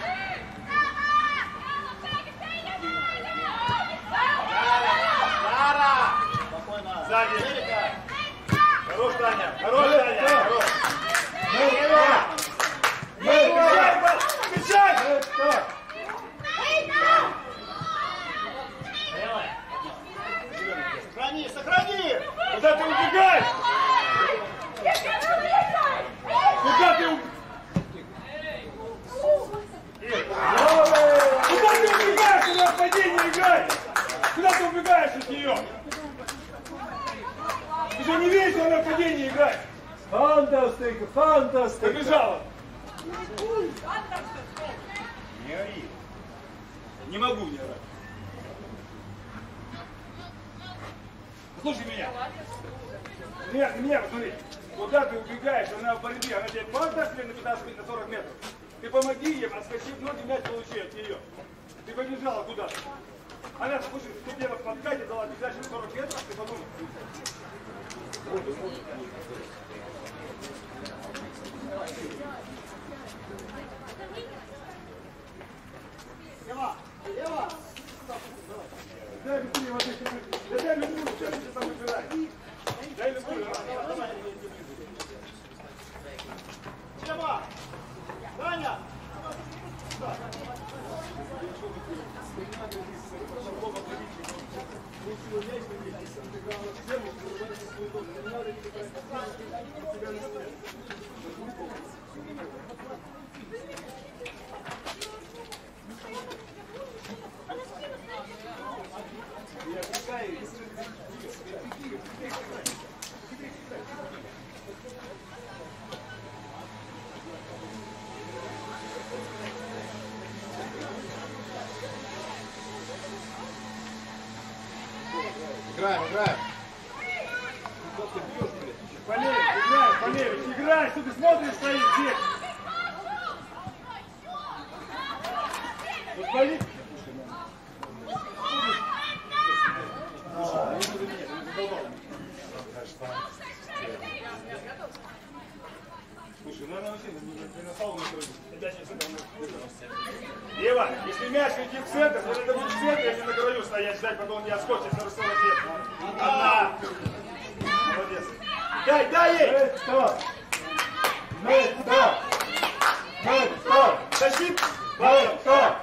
Сзади. Хорош, Таня, хорош, Таня, хорош. Бежать! Сохрани, сохрани! Куда ты убегаешь? Куда ты убегаешь? Куда ты убегаешь, когда в падении играешь? Куда ты убегаешь от нее? Ты же не видишь, что она в падении играет? Фантастика, фантастика. Побежала. Не ори. Не могу не орать. Слушай меня. Меня, посмотри. Куда ты убегаешь? Она в борьбе. Она тебе подаст на 15 на 40 метров. Ты помоги ей, отскочив ноги, мяч получи от нее. Ты побежала куда-то. Она, слушай, ты тебе в подкате дала бежать на 40 метров, ты подумай. Ева! Ева! Дай быстрее воды, дай любую, что ты там выбираешь. Дай любую, давай. Ева! Даня! Играем. Полевич, играем, Полевич, играй, что ты смотришь, стоишь здесь. Вот Полевич. Слушай, надо вообще не на салон накрыть. Ева, если мяч летит в центр, если это будет в центре, я не на краю стоять, ждать, потом он не отскочит на 40 лет. Молодец. Дай ей! Стоп! Тащи! Стоп!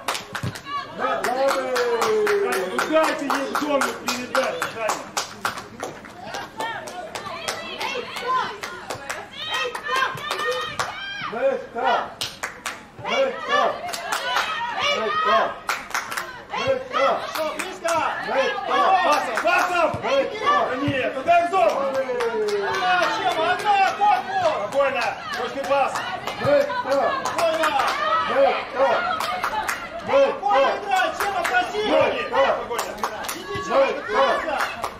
Ну дайте ей в зону передать, Саня. Пасом! Нет, туда в зону! Спокойно! Точный пас! Спокойно! Играй, Чема, проси! Спокойно! Иди, Чема,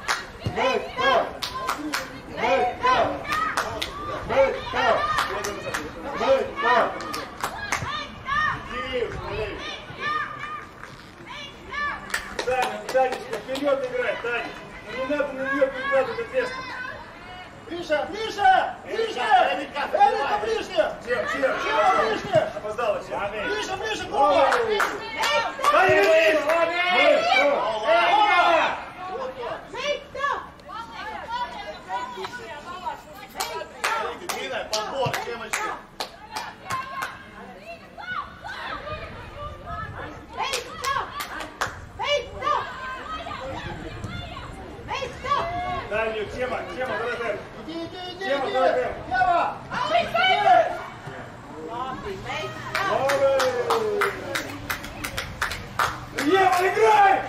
Танечка, вперед играй, Таня! Не надо на нее перекладывать леску! Ближе! Эрика, ближе! Чего ближе? Опоздала, Чема! Ближе, Куба! Дай подбор, Чемочка! Дальнюю, Тема, дорогая. Иди. Тема, дорогая. Ева! Ева, играй!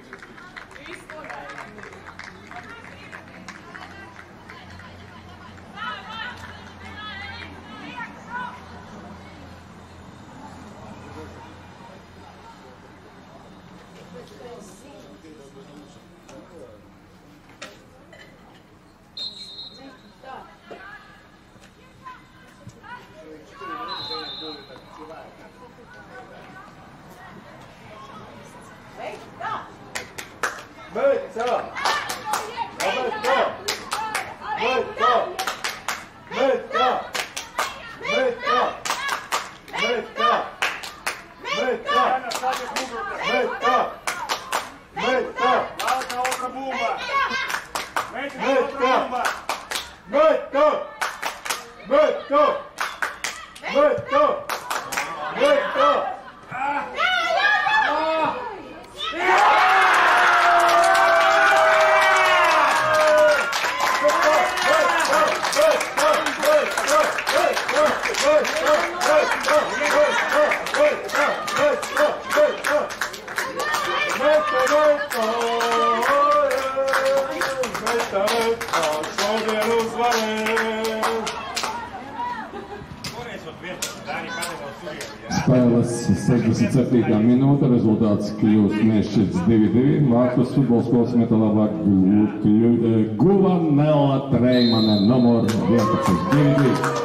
Spēles 67. minūte, rezultāts kļūst nešķirts 2-2. Vārtus futbola skolas metālā guva Nela Treimane, numur 11, 2-2.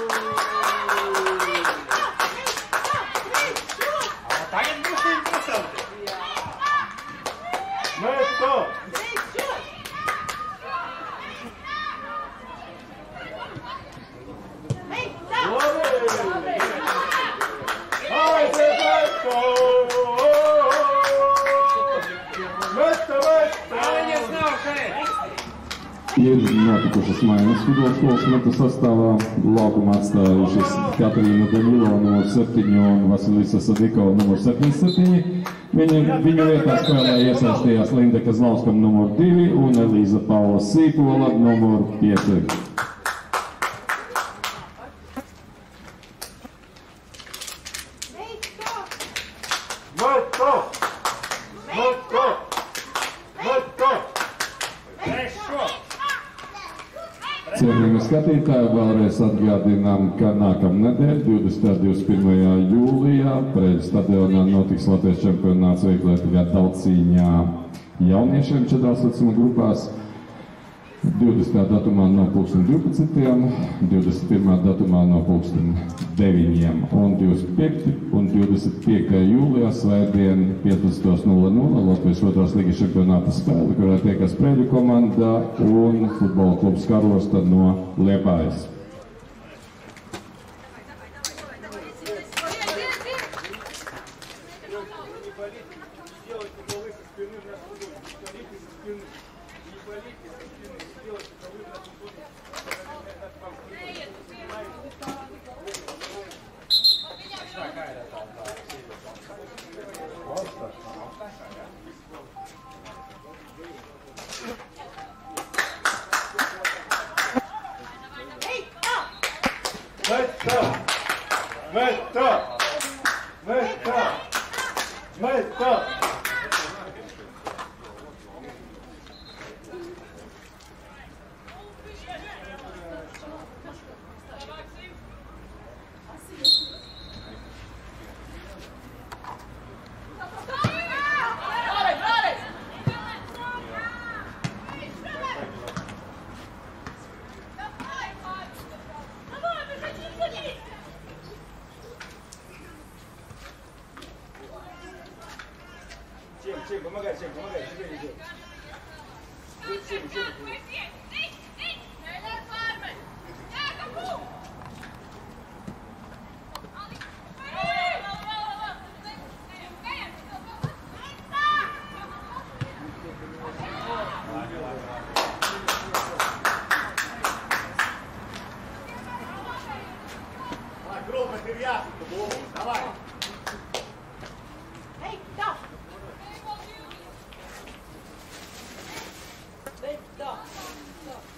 Ir notikušas maiņas futbola skolas metu sastāvā. Laukumā atstājušas Katrīna Danilo numur 7 un Vasilisa Sadikova numur 77. Viņu vietā spēlē iesaistījās Linda Kazlauskam numur 2 un Elīza Paula Sīpola numur 5. Cienījami skatītāji, vēlreiz atgādinām, ka nākamnedēļ, 20. un 21. jūlijā, Preļu stadionā notiks Latvijas čempionāts vieglietīgā daudzcīņā jauniešiem 4 vecuma grupās. 20. datumā no 12. 21. datumā no 9. un 25. un 25. jūlijā svētdien 15:00 Latvijas 2. līgas čempionāta spēle, kurā tiekas Preļu komanda un futbola klubs Karosta no Liepājas. Помогай, тебе идет. Громко привязывай, давай. Эй, да. Эй, да.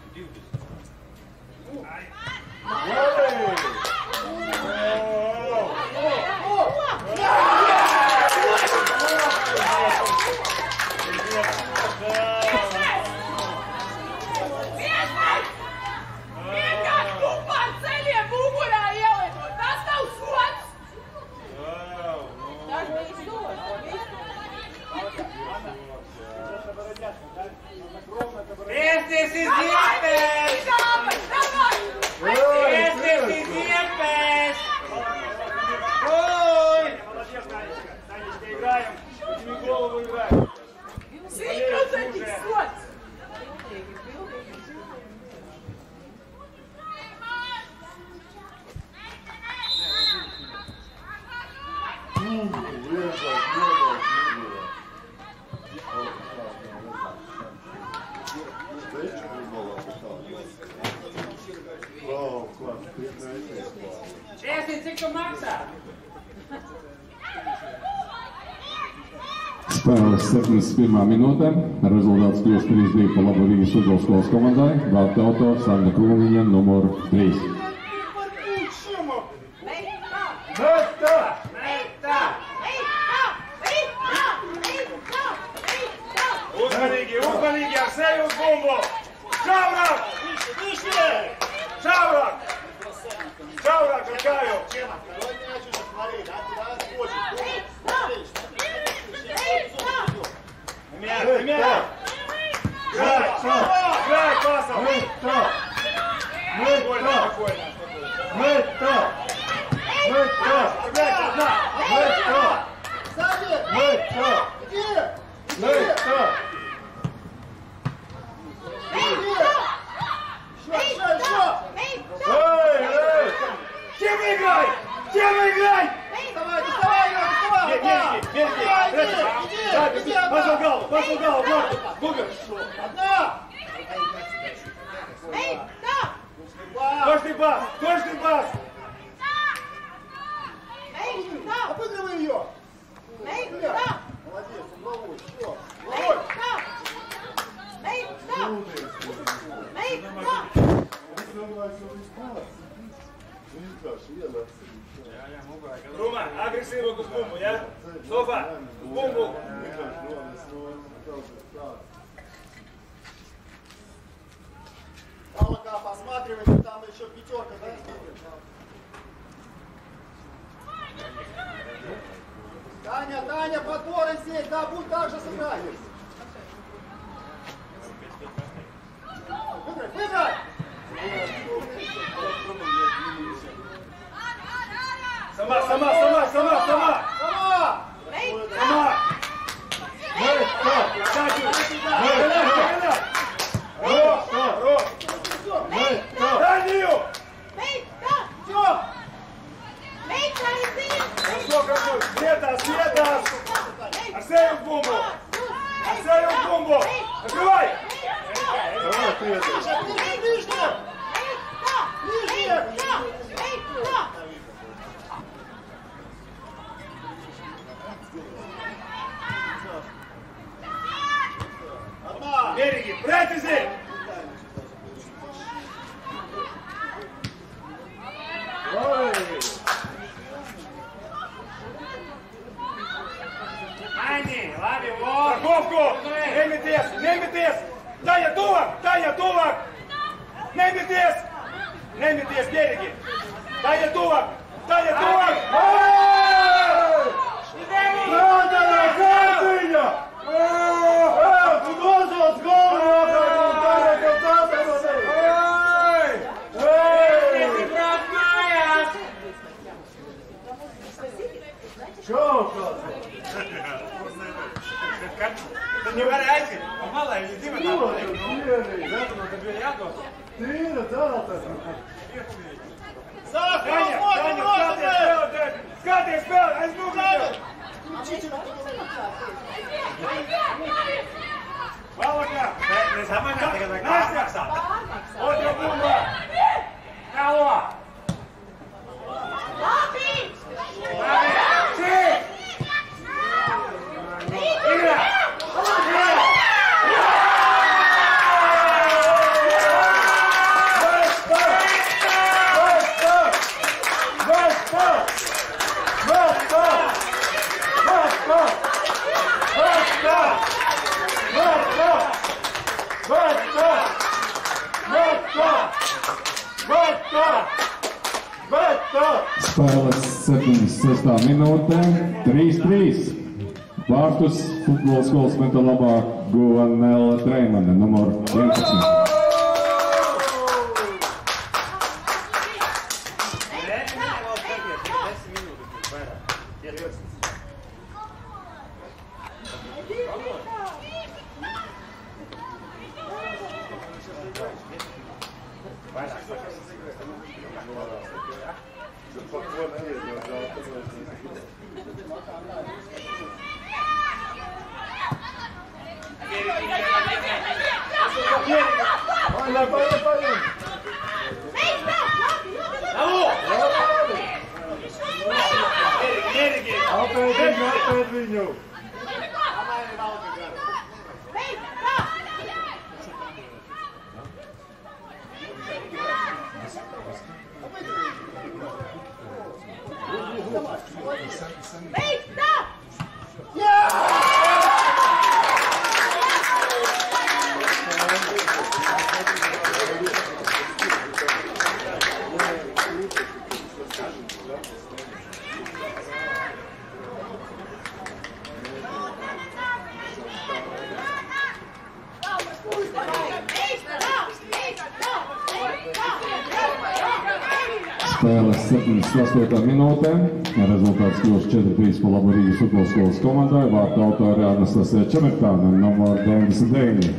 Vienkārši kupā ar ceļiem mugurā ielidot. Tas nav sods! Tas bija sods. Ēsties iz iepēs! Ēsties iz iepēs! Ой! Молодец, Танечка. Танечка, играем. Подними голову, играем. 100% sods! Ēsties, cik tu maksā? Spēles 71. minūtē. Rezultāts kļūst 3-2 par labu Rīgas futbola skolas komandai. Vārta autors Sanda Krūmiņa, numur 3. Uzmanīgi, ar seju uz bumbu! Šaurāk! Šaurāk! Šaurāk ar kāju! Мягко! Играй пасом! Спокойно, спокойно! Чем играй? Чем играй? Пошел голову, Гугар! Точный пас! Обыгрывай ее! Молодец, головой, все! Рума, агрессируй к бумбу, я? Софа, бумбу! Павлока, посматривайте, там еще пятерка, да? Таня, подборы здесь, да, будь так же сыграть. Выиграй! Сама! Света! Арсею в бомбу! Открывай! Давай, Света! Береги, прятайся! Ани, labi, vod! Страховку! Nemeties! Таня, тулак! Nemeties, береги! Таня, тулак! Tu nevari aiziet, un malā ir divi tādi. Tīra, zelta! Skaties spēli! Aizmūgļi! Valakā! Nezamaņā, tagad vajag pārmaksāt. Otra bumba! Kalo! Игра! Spēles 76. minūtē 3-3. Vārtus futbola skolas meta labāk guva Nela Treimane, numur 11. Spēles 78. minūtē. Rezultāts kļūst 4-3 par labu Rīgas futbola skolas komandai. Vārtu autori Anastasija Čemertāne, numur 99.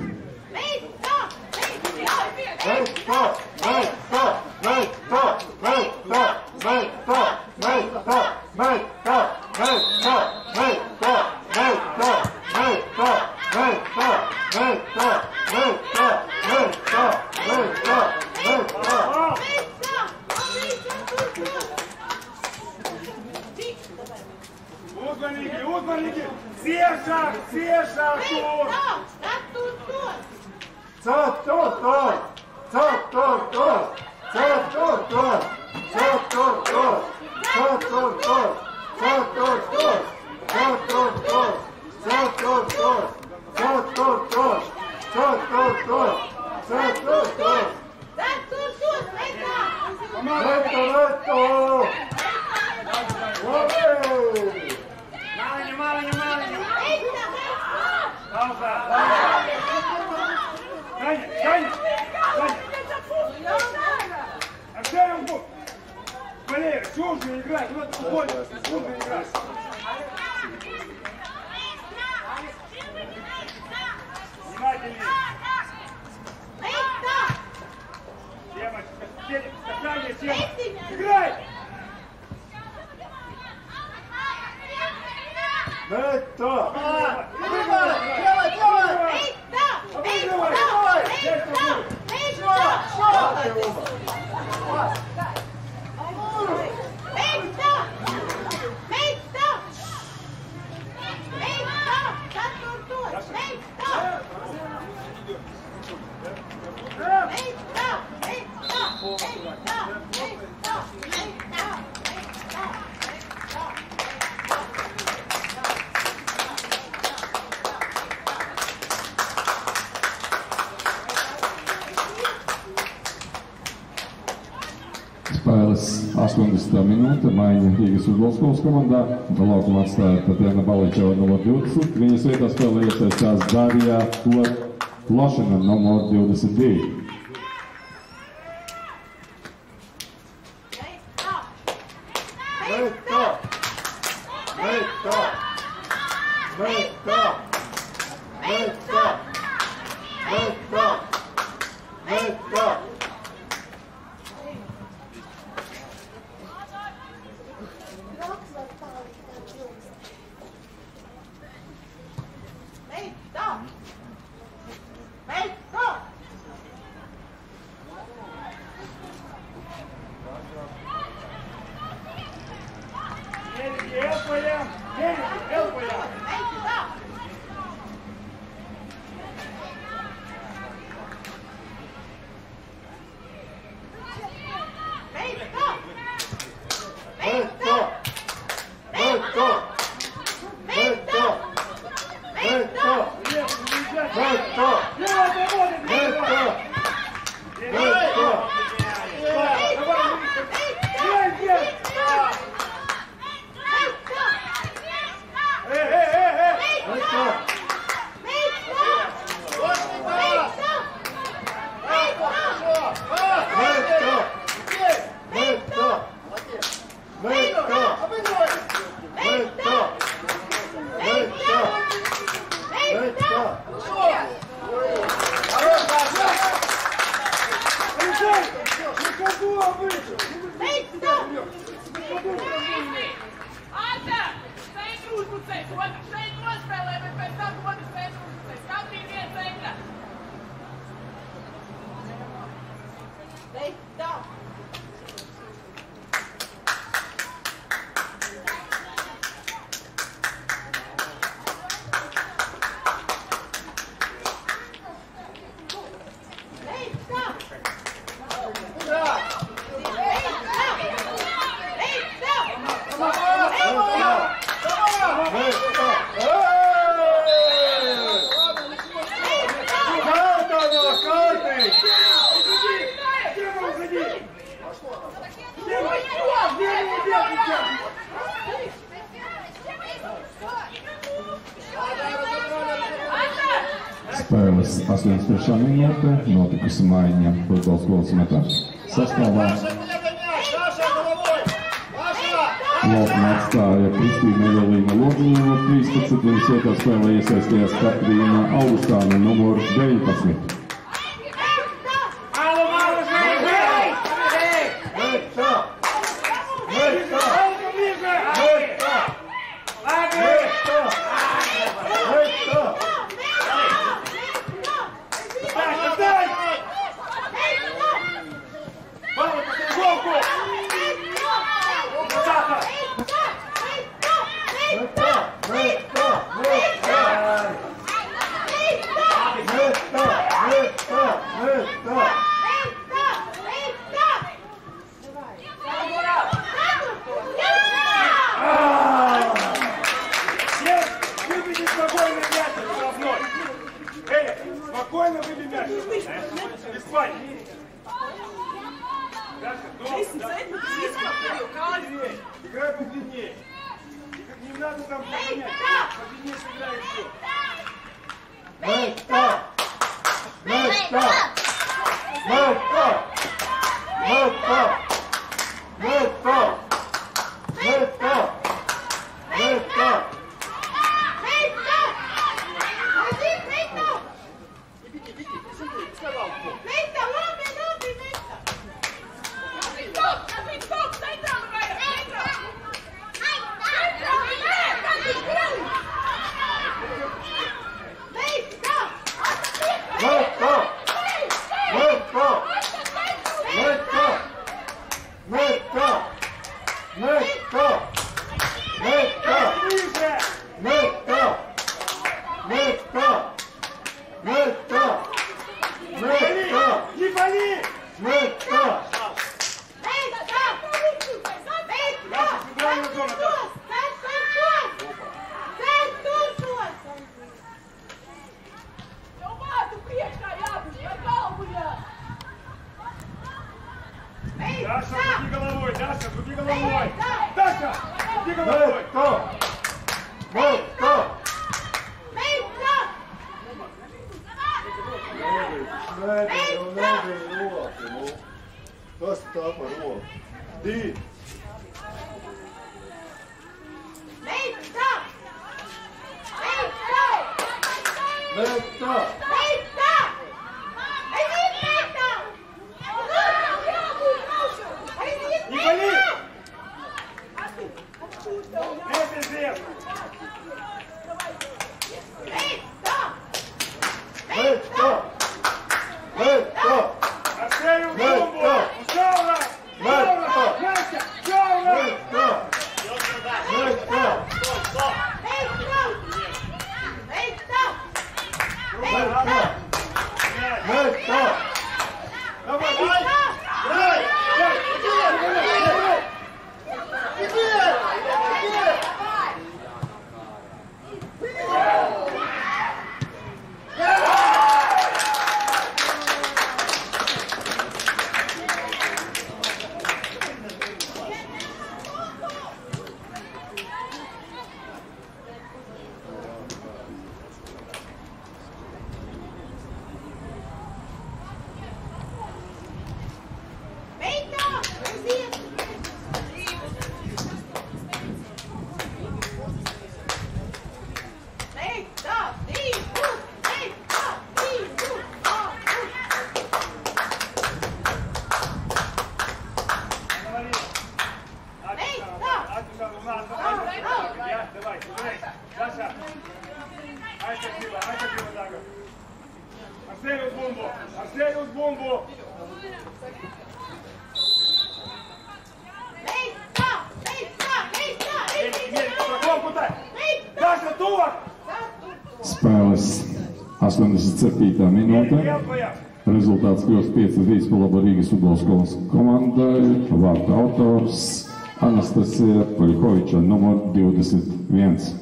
Uzmanīgi! Ciešāk! Ciešāk! Валерий, нужно играть, вот уходит, нужно играть. Внимательнее. Девочка, касание, тема. Играй! Это! Spēles 80. minūte, maiņa Rīgas futbola skolas komandā. Laukumu atstāja Tatjana Baličeva, numur 20. Viņas vietā spēlē iesaistās Darija Lošina, numur 22. Anta! Centru uzbrucējs! Otrs šeit nospēlē, bet pēc tam otrs centru uzbrucējs. Katrī viena centra! Beidz tā! Spēles 83. minūte, notikusi maiņa futbola skolas metā. Sastāvā laukuma atstāja Kristīna Evelīna Lodņēva, 13. Viņas vietā spēlē iesaistījās Katrīna Augustāne, numur 19. Спокойно выбей мяч. Без паники. Играй подлиннее. Не надо там погонять. Подлиннее сыграй еще. Даша, крути головой, Даша, крути головой! Даша, крути головой! Kas tā par roku? Dīt! Beidz tā! Beidz tā! Beidz tā! Beidz tā! Aiziet mētā! Не вали! Это здесь! Beidz tā! Beidz tā! Beidz tā! Отшею бомбу! Жаура! Жаура! Настя! Жаура! Beidz tā! Beidz tā! Beidz tā! Spēles 87. minūte. Rezultāts kļūst 5-3 par labu Rīgas futbola skolas komandai. Vārta autors Anastasija Poļkoviča, numur 21.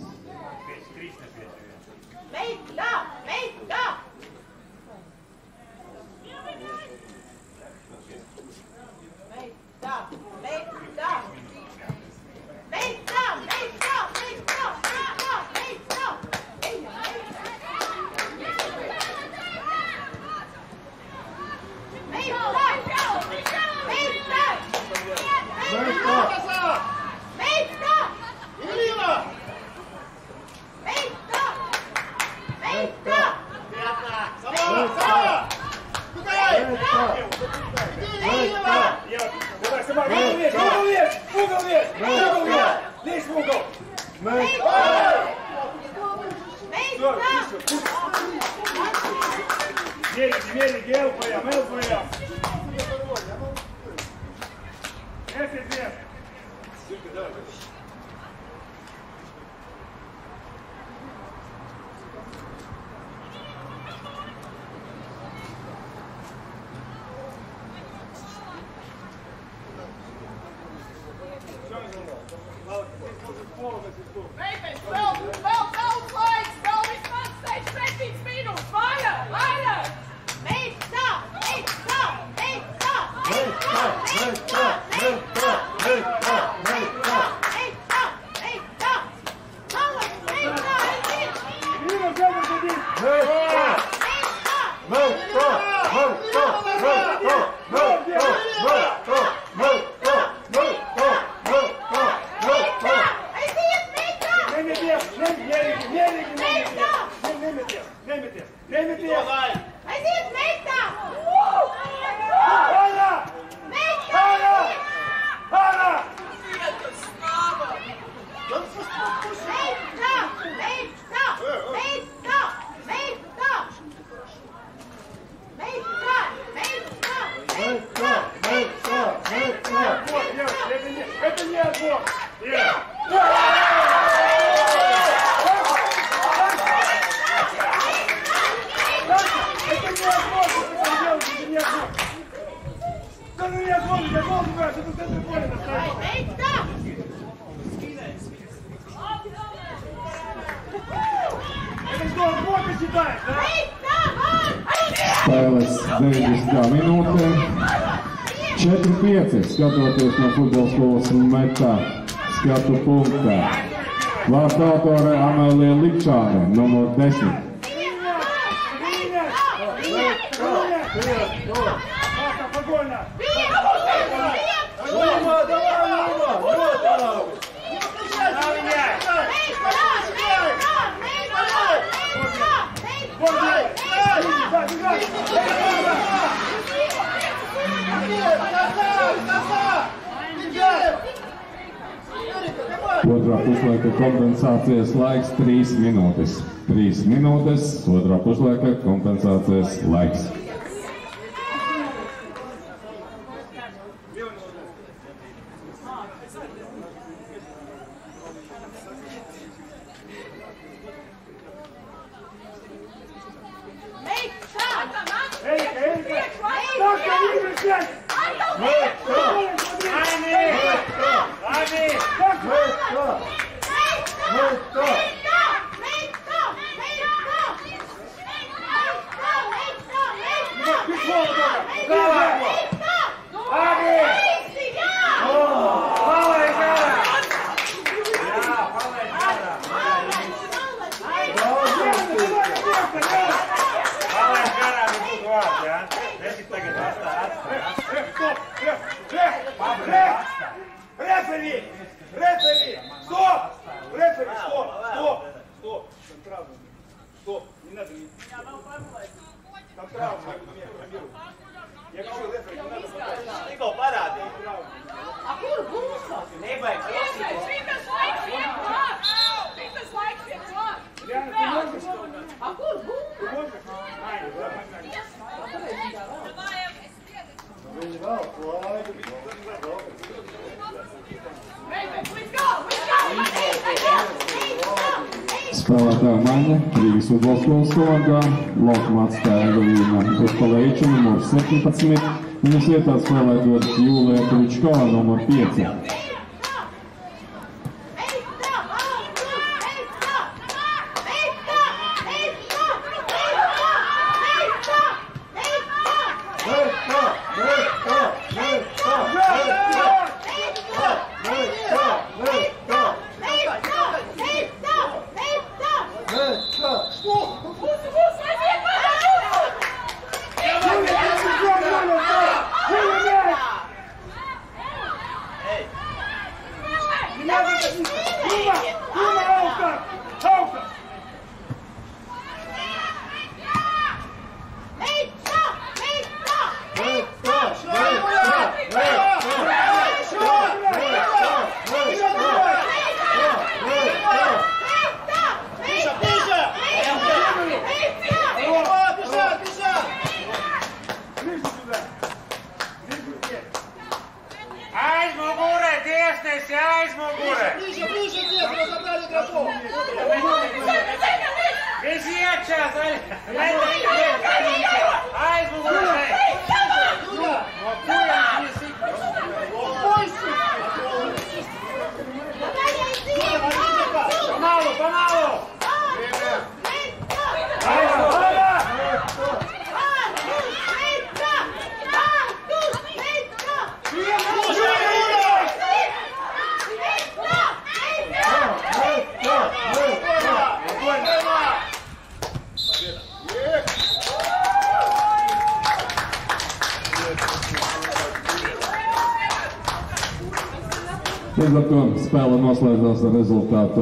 Spēles 90. minūte. 4-5 skatoties no futbola skolas metā skatu punktā. Vārta autore Amēlija Likčāne, numur 10. Otrā puslaika kompensācijas laiks 3 minūtes. 3 minūtes, otrā puslaika kompensācijas laiks. Spēlētāja maiņa Rīgas futbola skolas komandā. Laukumā atstāja Evelīna Uzpalēča, numur 17. Viņas vietā spēlējot Jūlija Kričkova, numur 5. Līdz ar to spēle noslēdzās ar rezultātu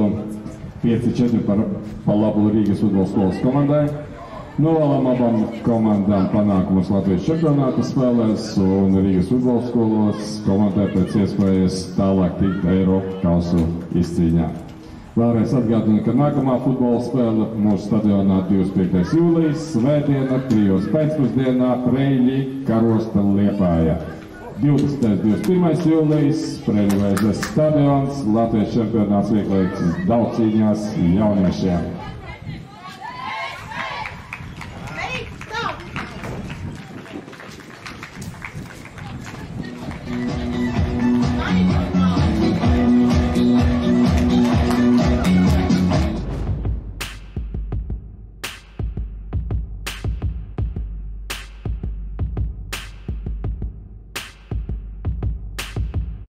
5-4 par labu Rīgas futbola skolas komandai. Novēlam abām komandām panākumus Latvijas čempionāta spēlēs un Rīgas futbola skolas komandai pēc iespējas tālāk tikt Eiropas kausu izcīņā. Vēlreiz atgādinu, ka nākamā futbola spēle mūsu stadionā 25. jūlijas, svētdiena, 3. pēcpusdienā, Preļļi, Karosta, Liepāja. 20. 21. jūlijas, Preļļvēzes stadions, Latvijas čempionāts viegliekas daudzcīņās jauniešiem.